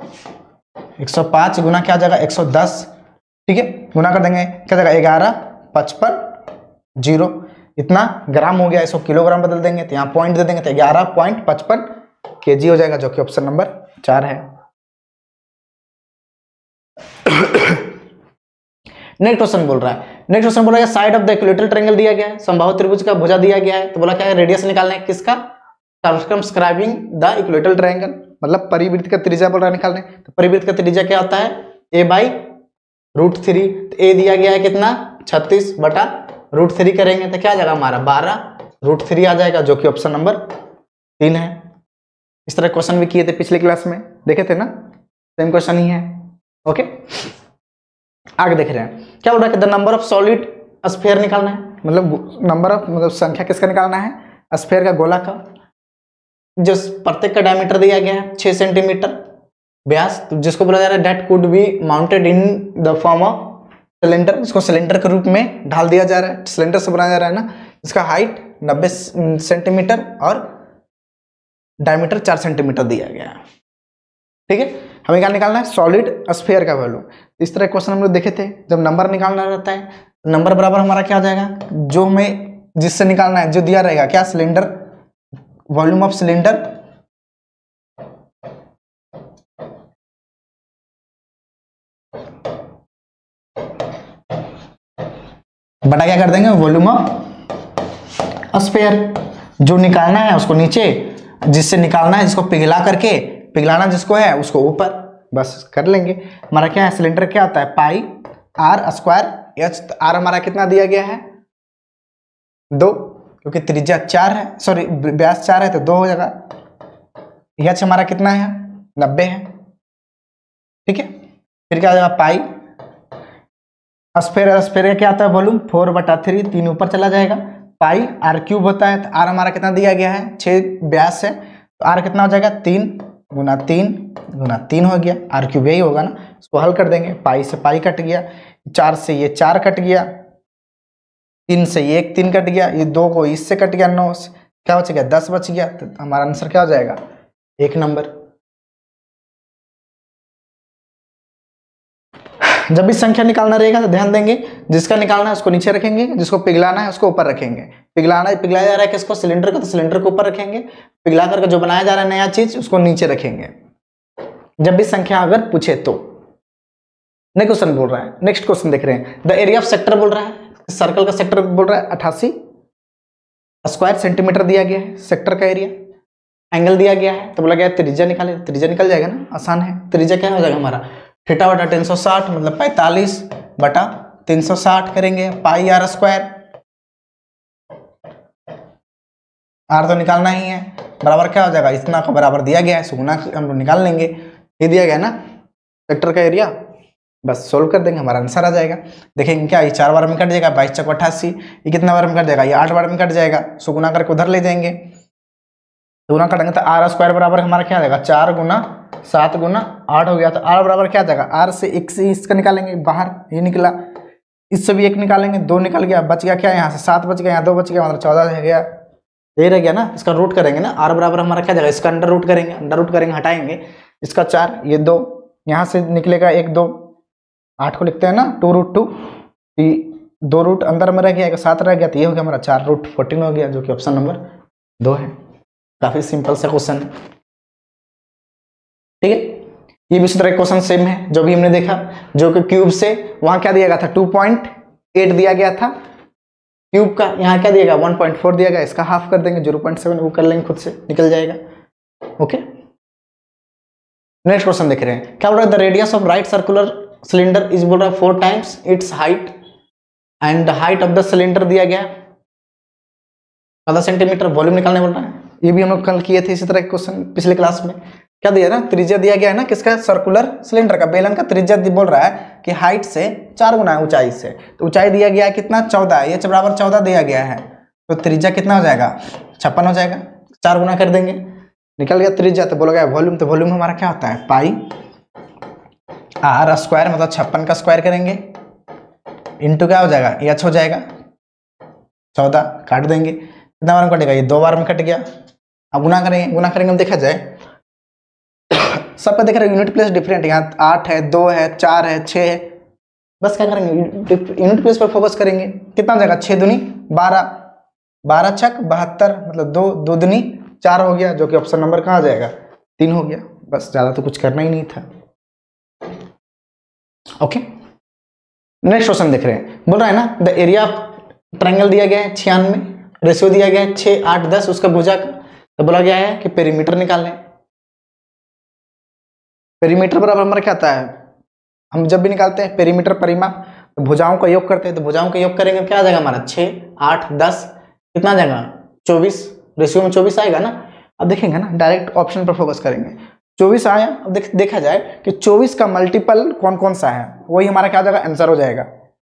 एक सौ पाँच गुना क्या हो जाएगा एक सौ दस। ठीक है, गुना कर देंगे क्या जाएगा ग्यारह पचपन जीरो, इतना ग्राम हो गया, इसको किलोग्राम बदल देंगे तो यहाँ पॉइंट दे देंगे तो ग्यारह पॉइंट पचपन के जी हो जाएगा, जो कि ऑप्शन नंबर चार है। नेक्स्ट क्वेश्चन बोल रहा है नेक्स्ट क्वेश्चन बोल रहा है side of the equilateral triangle दिया गया है, समबाहु त्रिभुज का भुजा दिया गया है, तो बोला क्या है रेडियस निकालना है किसका सर्कमस्क्राइबिंग द इक्विलेटरल ट्रायंगल, मतलब परिवृत्त का त्रिज्या बोल रहा है निकालने, तो परिवृत्त का त्रिज्या क्या होता है ए बाई रूट थ्री, तो ए दिया गया है कितना छत्तीस बटा रूट थ्री करेंगे तो क्या आ जाएगा हमारा बारह रूट थ्री आ जाएगा, जो कि ऑप्शन नंबर तीन है। इस तरह क्वेश्चन भी किए थे पिछले क्लास में, देखे थे ना, सेम क्वेश्चन ही है। ओके, आगे देख रहे हैं क्या बोल रहा है कि the number of solid sphere निकालना है, मतलब नंबर ऑफ मतलब संख्या किसका निकालना है स्फीयर का गोला का, जो प्रत्येक का डायमीटर दिया गया है छह सेंटीमीटर व्यास, तो जिसको बोला जा रहा है that could be mounted in the form of cylinder, इसको सिलेंडर के रूप में ढाल दिया जा रहा है, सिलेंडर से बनाया जा रहा है ना, इसका हाइट नब्बे सेंटीमीटर और डायमीटर चार सेंटीमीटर दिया गया है। ठीक है, हमें क्या निकालना है सॉलिड स्फीयर का वैल्यू। इस तरह क्वेश्चन हम लोग देखे थे, जब नंबर निकालना रहता है नंबर बराबर हमारा क्या हो जाएगा, जो हमें जिससे निकालना है जो दिया रहेगा क्या सिलेंडर वॉल्यूम ऑफ सिलेंडर बटा क्या कर देंगे वॉल्यूम ऑफ स्फीयर, जो निकालना है उसको नीचे, जिससे निकालना है जिसको पिघला करके पिघलाना जिसको है उसको ऊपर, बस कर लेंगे। हमारा क्या है सिलेंडर क्या आता है पाई आर स्क्वायर एच, तो आर हमारा कितना दिया गया है दो, क्योंकि त्रिज्या चार है सॉरी व्यास चार है तो दो हो जाएगा, एच हमारा कितना है नब्बे है। ठीक है, फिर क्या हो जाएगा पाई स्फीयर, स्फीयर का क्या आता है वॉल्यूम फोर बटा थ्री, तीन ऊपर चला जाएगा, पाई आर क्यूब होता है, तो आर हमारा कितना दिया गया है छः व्यास है, तो आर कितना हो जाएगा तीन गुना तीन गुना तीन हो गया, आर क्यूब यही होगा ना, इसको हल कर देंगे, पाई से पाई कट गया, चार से ये चार कट गया, तीन से ये एक तीन कट गया, ये दो को इससे कट गया, नौ से क्या बच गया दस बच गया, तो हमारा आंसर क्या हो जाएगा एक नंबर। जब भी संख्या निकालना रहेगा तो ध्यान देंगे जिसका निकालना है उसको नीचे रखेंगे, जिसको पिघलाना है उसको ऊपर रखेंगे। पिघलाना पिघलाया जा रहा है किसको सिलेंडर को, तो सिलेंडर को ऊपर रखेंगे, पिघला करके जो बनाया जा रहा है नया चीज उसको नीचे रखेंगे जब भी संख्या अगर पूछे तो। नेक्स्ट क्वेश्चन बोल रहा है नेक्स्ट क्वेश्चन देख रहे हैं द एरिया ऑफ सेक्टर बोल रहा है, सर्कल का सेक्टर बोल रहा है अठासी स्क्वायर सेंटीमीटर दिया गया है सेक्टर का एरिया, एंगल दिया गया है, तो बोला गया त्रिज्या निकाले, त्रिज्या निकल जाएगा ना, आसान है। त्रिज्या क्या हो जाएगा हमारा थीटा बटा तीन सौ साठ मतलब पैंतालीस बटा तीन सौ साठ करेंगे पाई आर स्क्वायर, आर तो निकालना ही है, बराबर क्या हो जाएगा, इतना का बराबर दिया गया है, सुगुना हम लोग निकाल लेंगे, ये दिया गया ना वेक्टर का एरिया, बस सोल्व कर देंगे हमारा आंसर आ जाएगा। देखेंगे क्या, ये चार बार में कट जाएगा, बाईस चौक अट्ठासी, ये कितना बार में कट जाएगा, ये आठ बार में कट जाएगा, सुगुना करके उधर ले जाएंगे, गुना करेंगे तो आर स्क्वायर बराबर हमारा क्या आ जाएगा, चार गुना सात गुना आठ हो गया, तो आर बराबर क्या आ जाएगा, आर से एक से इसका निकालेंगे बाहर, ये निकला, इससे भी एक निकालेंगे, दो निकल गया, बच गया क्या, यहाँ से सात बच गया, यहाँ दो बच गया, मतलब चौदह रह गया, ये रह गया ना, इसका रूट करेंगे ना, आर बराबर हमारा क्या जाएगा, इसका अंडर रूट करेंगे, अंडर रूट करेंगे हटाएंगे, इसका चार, ये दो, यहाँ से निकलेगा एक दो, आठ को लिखते हैं ना टू रूट टू, दो रूट अंदर में रह गया, सात रह गया, तो ये हो गया हमारा चार रूट फोर्टीन हो गया, जो कि ऑप्शन नंबर दो है। काफी सिंपल सा क्वेश्चन है, ठीक है। ये भी इसी तरह क्वेश्चन सेम है जो भी हमने देखा, जो कि क्यूब से वहां क्या दिया गया था, टू पॉइंट एट दिया गया था क्यूब का, यहाँ क्या दिया गया, वन पॉइंट फोर दिया गया, इसका हाफ कर देंगे, जीरो पॉइंट सेवन, वो कर लेंगे खुद से, निकल जाएगा। ओके, नेक्स्ट क्वेश्चन देख रहे हैं, क्या बोल रहा है, the radius of right circular cylinder is बोल रहा है four times its height and height of the cylinder दिया गया आधा सेंटीमीटर, वॉल्यूम निकालने बोल रहा है। ये भी हम लोग कल किए थे इसी तरह के क्वेश्चन पिछले क्लास में, क्या दिया ना, त्रिज्या दिया गया है ना किसका, सर्कुलर सिलेंडर का, बेलन का त्रिज्या बोल रहा है कि हाइट से चार गुना है ऊंचाई से, तो ऊंचाई दिया गया है कितना, चौदह, ये बराबर चौदह दिया गया है, तो त्रिज्या कितना हो जाएगा, छप्पन हो जाएगा, चार गुना कर देंगे, निकल गया त्रिज्या, तो बोला गया वॉल्यूम, तो वॉल्यूम हमारा क्या होता है, पाई आर स्क्वायर, मतलब छप्पन का स्क्वायर करेंगे, इंटू क्या हो जाएगा, एच हो जाएगा, चौदह काट देंगे, कितना बार में कटेगा, ये दो बार में कट गया, अब गुना करेंगे, गुना करेंगे, देखा जाए सबका देख रहे हैं यूनिट प्लेस डिफरेंट, यहाँ आठ है, दो है, चार है, छः है, बस क्या करेंगे यूनिट प्लेस पर फोकस करेंगे, कितना हो जाएगा, छः दुनी बारह, बारह छक बहत्तर, मतलब दो दो दुनी चार हो गया, जो कि ऑप्शन नंबर कहाँ आ जाएगा, तीन हो गया, बस ज्यादा तो कुछ करना ही नहीं था। ओके, नेक्स्ट क्वेश्चन देख रहे हैं, बोल रहा है ना, द एरिया ऑफ ट्रायंगल दिया गया है छियानवे, रेशियो दिया गया है छः आठ दस उसका भुजा का, तो बोला गया है कि पेरीमीटर निकाल लें। पेरीमीटर बराबर हमारा क्या आता है, हम जब भी निकालते हैं पेरीमीटर परिमाप, तो भुजाओं का योग करते हैं, तो भुजाओं का योग करेंगे क्या आ जाएगा हमारा, छः आठ दस, कितना आ जाएगा, चौबीस, रेशियो में चौबीस आएगा ना। अब देखेंगे ना, डायरेक्ट ऑप्शन पर फोकस करेंगे, चौबीस आया, अब देख देखा जाए कि चौबीस का मल्टीपल कौन कौन सा है, वही हमारा क्या हो जाएगा, आंसर हो जाएगा।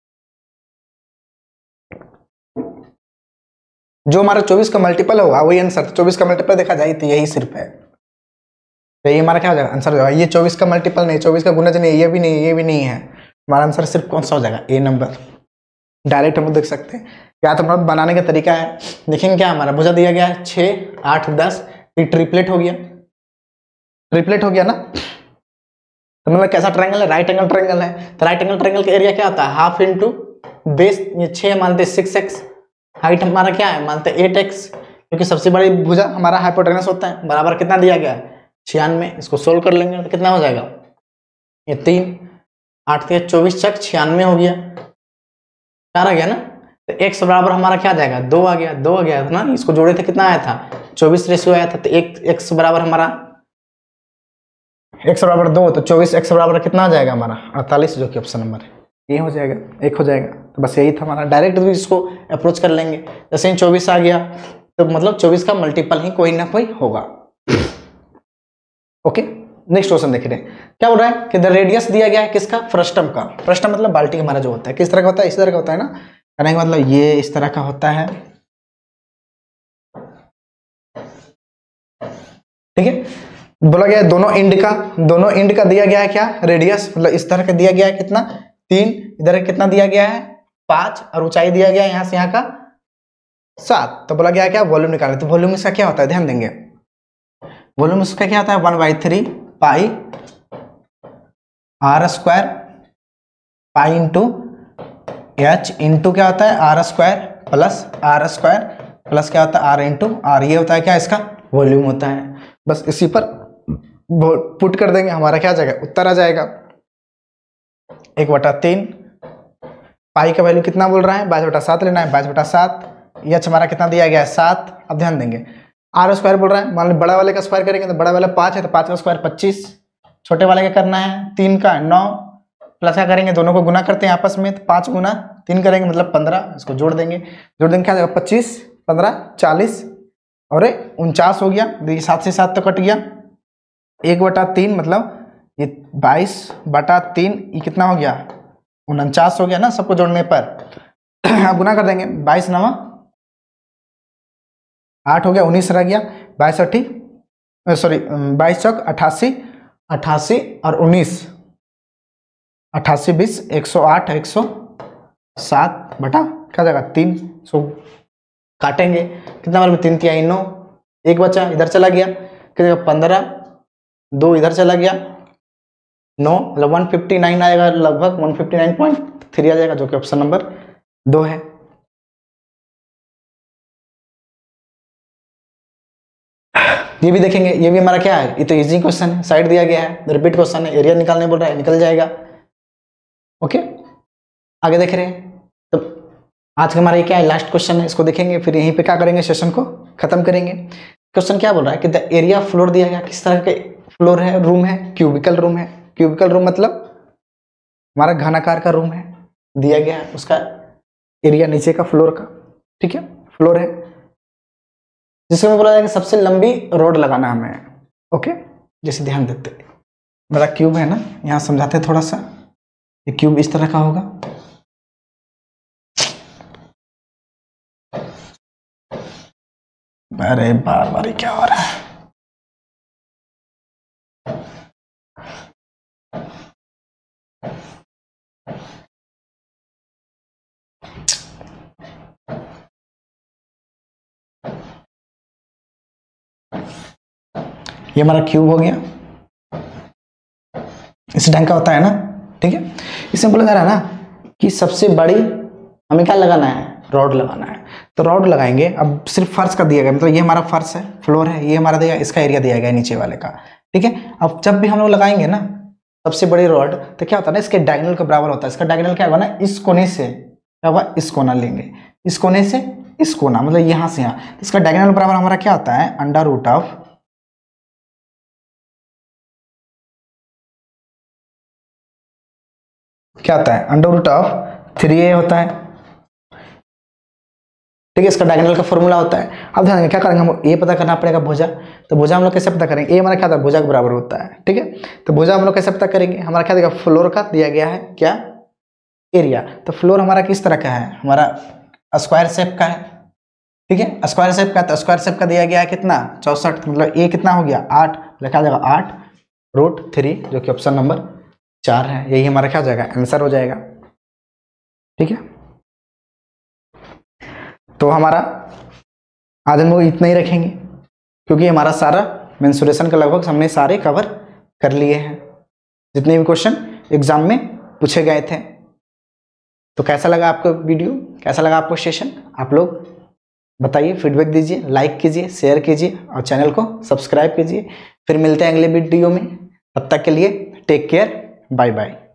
जो हमारा चौबीस का मल्टीपल होगा वही आंसर, चौबीस का मल्टीपल देखा जाए तो यही सिर्फ है, तो ये हमारा क्या हो जाएगा, आंसर हो जाएगा। ये चौबीस का मल्टीपल नहीं, चौबीस का गुणज नहीं, ये भी नहीं, ये भी नहीं है, हमारा आंसर सिर्फ कौन सा हो जाएगा, ए नंबर। डायरेक्ट हम लोग देख सकते हैं, या तो मतलब बनाने का तरीका है, देखेंगे क्या हमारा भुजा दिया गया है छः आठ दस, ये ट्रिपलेट हो गया, ट्रिपलेट हो गया ना, तो मतलब कैसा ट्रायंगल है, राइट एंगल ट्रायंगल है, तो राइट एंगल ट्रायंगल का एरिया क्या होता है, हाफ इंटू बेस, ये छः मानते सिक्स एक्स, हाइट हमारा क्या है, मानते एट एक्स, क्योंकि सबसे बड़ी भुजा हमारा हाइपोटेनस होता है, बराबर कितना दिया गया है, छियानवे, इसको सोल्व कर लेंगे तो कितना हो जाएगा, ये तीन आठ के चौबीस चक छियानवे हो गया, चार आ गया ना, तो एक्स बराबर हमारा क्या आ जाएगा, दो आ गया, दो आ गया था ना, इसको जोड़े थे कितना आया था, चौबीस रेशियो आया था, तो एक एक्स बराबर हमारा एक्स बराबर दो, तो चौबीस एक्स बराबर कितना आ जाएगा हमारा अड़तालीस, जो कि ऑप्शन नंबर है ये हो जाएगा, एक हो जाएगा। तो बस यही था हमारा, डायरेक्ट भी इसको अप्रोच कर लेंगे, जैसे ही चौबीस आ गया तो मतलब चौबीस का मल्टीपल ही कोई ना कोई होगा। ओके, नेक्स्ट क्वेश्चन देख रहे हैं, क्या बोल रहा है कि द रेडियस दिया गया है किसका, फ्रस्टम का, फ्रस्टम मतलब बाल्टी हमारा जो होता है, किस तरह का होता है, इस तरह का होता है ना, कहने का मतलब ये इस तरह का होता है, ठीक है। बोला गया दोनों एंड का, दोनों एंड का दिया गया है क्या, रेडियस, मतलब इस तरह का दिया गया है कितना, तीन, इधर कितना दिया गया है, पांच, और ऊंचाई दिया गया है यहाँ से यहाँ का सात, तो बोला गया है क्या, वॉल्यूम निकालना, तो वॉल्यूम इसका क्या होता है, ध्यान देंगे, वॉल्यूम इसका क्या होता है, one by three pi R square pi into H into क्या होता है, R square plus R square plus क्या होता है, आर इंटू आर, ये होता है क्या, इसका वॉल्यूम होता है। बस इसी पर पुट कर देंगे, हमारा क्या आ जाएगा, उत्तर आ जाएगा, एक बटा तीन, पाई का वैल्यू कितना बोल रहा है, बाईस बटा सात लेना है, बाईस बटा सात, एच हमारा कितना दिया गया है, सात। अब ध्यान देंगे, आर स्क्वायर बोल रहा है, मान लो बड़ा वाले का स्क्वायर करेंगे तो बड़ा वाला पाँच है, तो पाँच का स्क्वायर पच्चीस, छोटे वाले का करना है तीन का नौ, प्लस क्या करेंगे, दोनों को गुना करते हैं आपस में, तो पाँच गुना तीन करेंगे मतलब पंद्रह, इसको जोड़ देंगे, जोड़ देंगे क्या जाएगा पच्चीस, पंद्रह, चालीस और उनचास हो गया। देखिए सात से सात तो कट गया, एक बटा तीन मतलब ये बाईस बटा तीन, ये कितना हो गया उनचास हो गया ना सबको जोड़ने पर। अब गुना कर देंगे, बाईस नवा आठ हो गया, उन्नीस रह गया, बाईस अठी सॉरी बाईस चौक अट्ठासी, अट्ठासी और उन्नीस, अट्ठासी बीस एक सौ आठ, एक सौ सात बटा क्या जाएगा तीन सौ, काटेंगे कितना बार में तीन तिया नौ, एक बचा इधर चला गया, कितना पंद्रह, दो इधर चला गया नौ, मतलब वन फिफ्टी नाइन आएगा, लगभग one fifty nine point three आ जाएगा, जो कि ऑप्शन नंबर दो है। ये भी देखेंगे, ये भी हमारा क्या है, ये तो इजी क्वेश्चन है, साइड दिया गया है, रिपीट क्वेश्चन है, एरिया निकालने बोल रहा है, निकल जाएगा। ओके आगे देख रहे हैं, तो आज का हमारा ये क्या है लास्ट क्वेश्चन है, इसको देखेंगे, फिर यहीं पे क्या करेंगे सेशन को खत्म करेंगे। क्वेश्चन क्या बोल रहा है कि द एरिया फ्लोर दिया गया, किस तरह के फ्लोर है, रूम है, क्यूबिकल रूम है। क्यूबिकल रूम मतलब हमारा घनाकार का रूम है, दिया गया है उसका एरिया नीचे का फ्लोर का, ठीक है फ्लोर है, जिसमें बोला जाएगा सबसे लंबी रोड लगाना हमें। ओके जैसे ध्यान देते, मेरा क्यूब है ना, यहाँ समझाते हैं थोड़ा सा, ये क्यूब इस तरह का होगा, अरे बार बार क्या हो रहा है, ये हमारा क्यूब हो गया, इस ढंग का होता है ना, ठीक है। इसमें बोला जा रहा है ना कि सबसे बड़ी हमें क्या लगाना है, रॉड लगाना है, तो रॉड लगाएंगे। अब सिर्फ फर्श का दिया गया, मतलब ये हमारा फर्श है, फ्लोर है, ये हमारा दिया, इसका एरिया दिया गया नीचे वाले का, ठीक है। अब जब भी हम लोग लगाएंगे ना सबसे बड़ी रॉड, तो क्या होता है ना, इसके डायगोनल के बराबर होता है, इसका डायगोनल क्या होगा ना, इस कोने से क्या होगा, इस कोना लेंगे, इस कोने से इस कोना, मतलब यहाँ से यहाँ, तो इसका डायगोनल बराबर हमारा क्या होता है, अंडर रूट ऑफ क्या होता है, under root of three A होता है, ठीक है। इसका डायगोनल का फॉर्मूला होता है। अब ध्यान क्या करेंगे, हम ए पता करना पड़ेगा भुजा, तो भुजा हम लोग कैसे पता करेंगे, ए हमारा क्या था, भुजा के बराबर होता है, ठीक है। तो भुजा हम लोग कैसे पता करेंगे, हमारा क्या देगा, फ्लोर का दिया गया है क्या, एरिया, तो फ्लोर हमारा किस तरह का है, हमारा स्क्वायर शेप का है, ठीक है, स्क्वायर शेप का, तो स्क्वायर शेप का दिया गया है कितना चौसठ, मतलब ए कितना हो गया आठ, लिखा जाएगा आठ रूट थ्री, जो कि ऑप्शन नंबर चार है, यही हमारा क्या हो जाएगा आंसर हो जाएगा, ठीक है। तो हमारा आज हम लोग इतना ही रखेंगे, क्योंकि हमारा सारा मेंसुरेशन का लगभग हमने सारे कवर कर लिए हैं, जितने भी क्वेश्चन एग्जाम में पूछे गए थे। तो कैसा लगा आपको वीडियो, कैसा लगा आपको सेशन, आप लोग बताइए, फीडबैक दीजिए, लाइक कीजिए, शेयर कीजिए और चैनल को सब्सक्राइब कीजिए। फिर मिलते हैं अगले वीडियो में, तब तक के लिए टेक केयर, बाय बाय।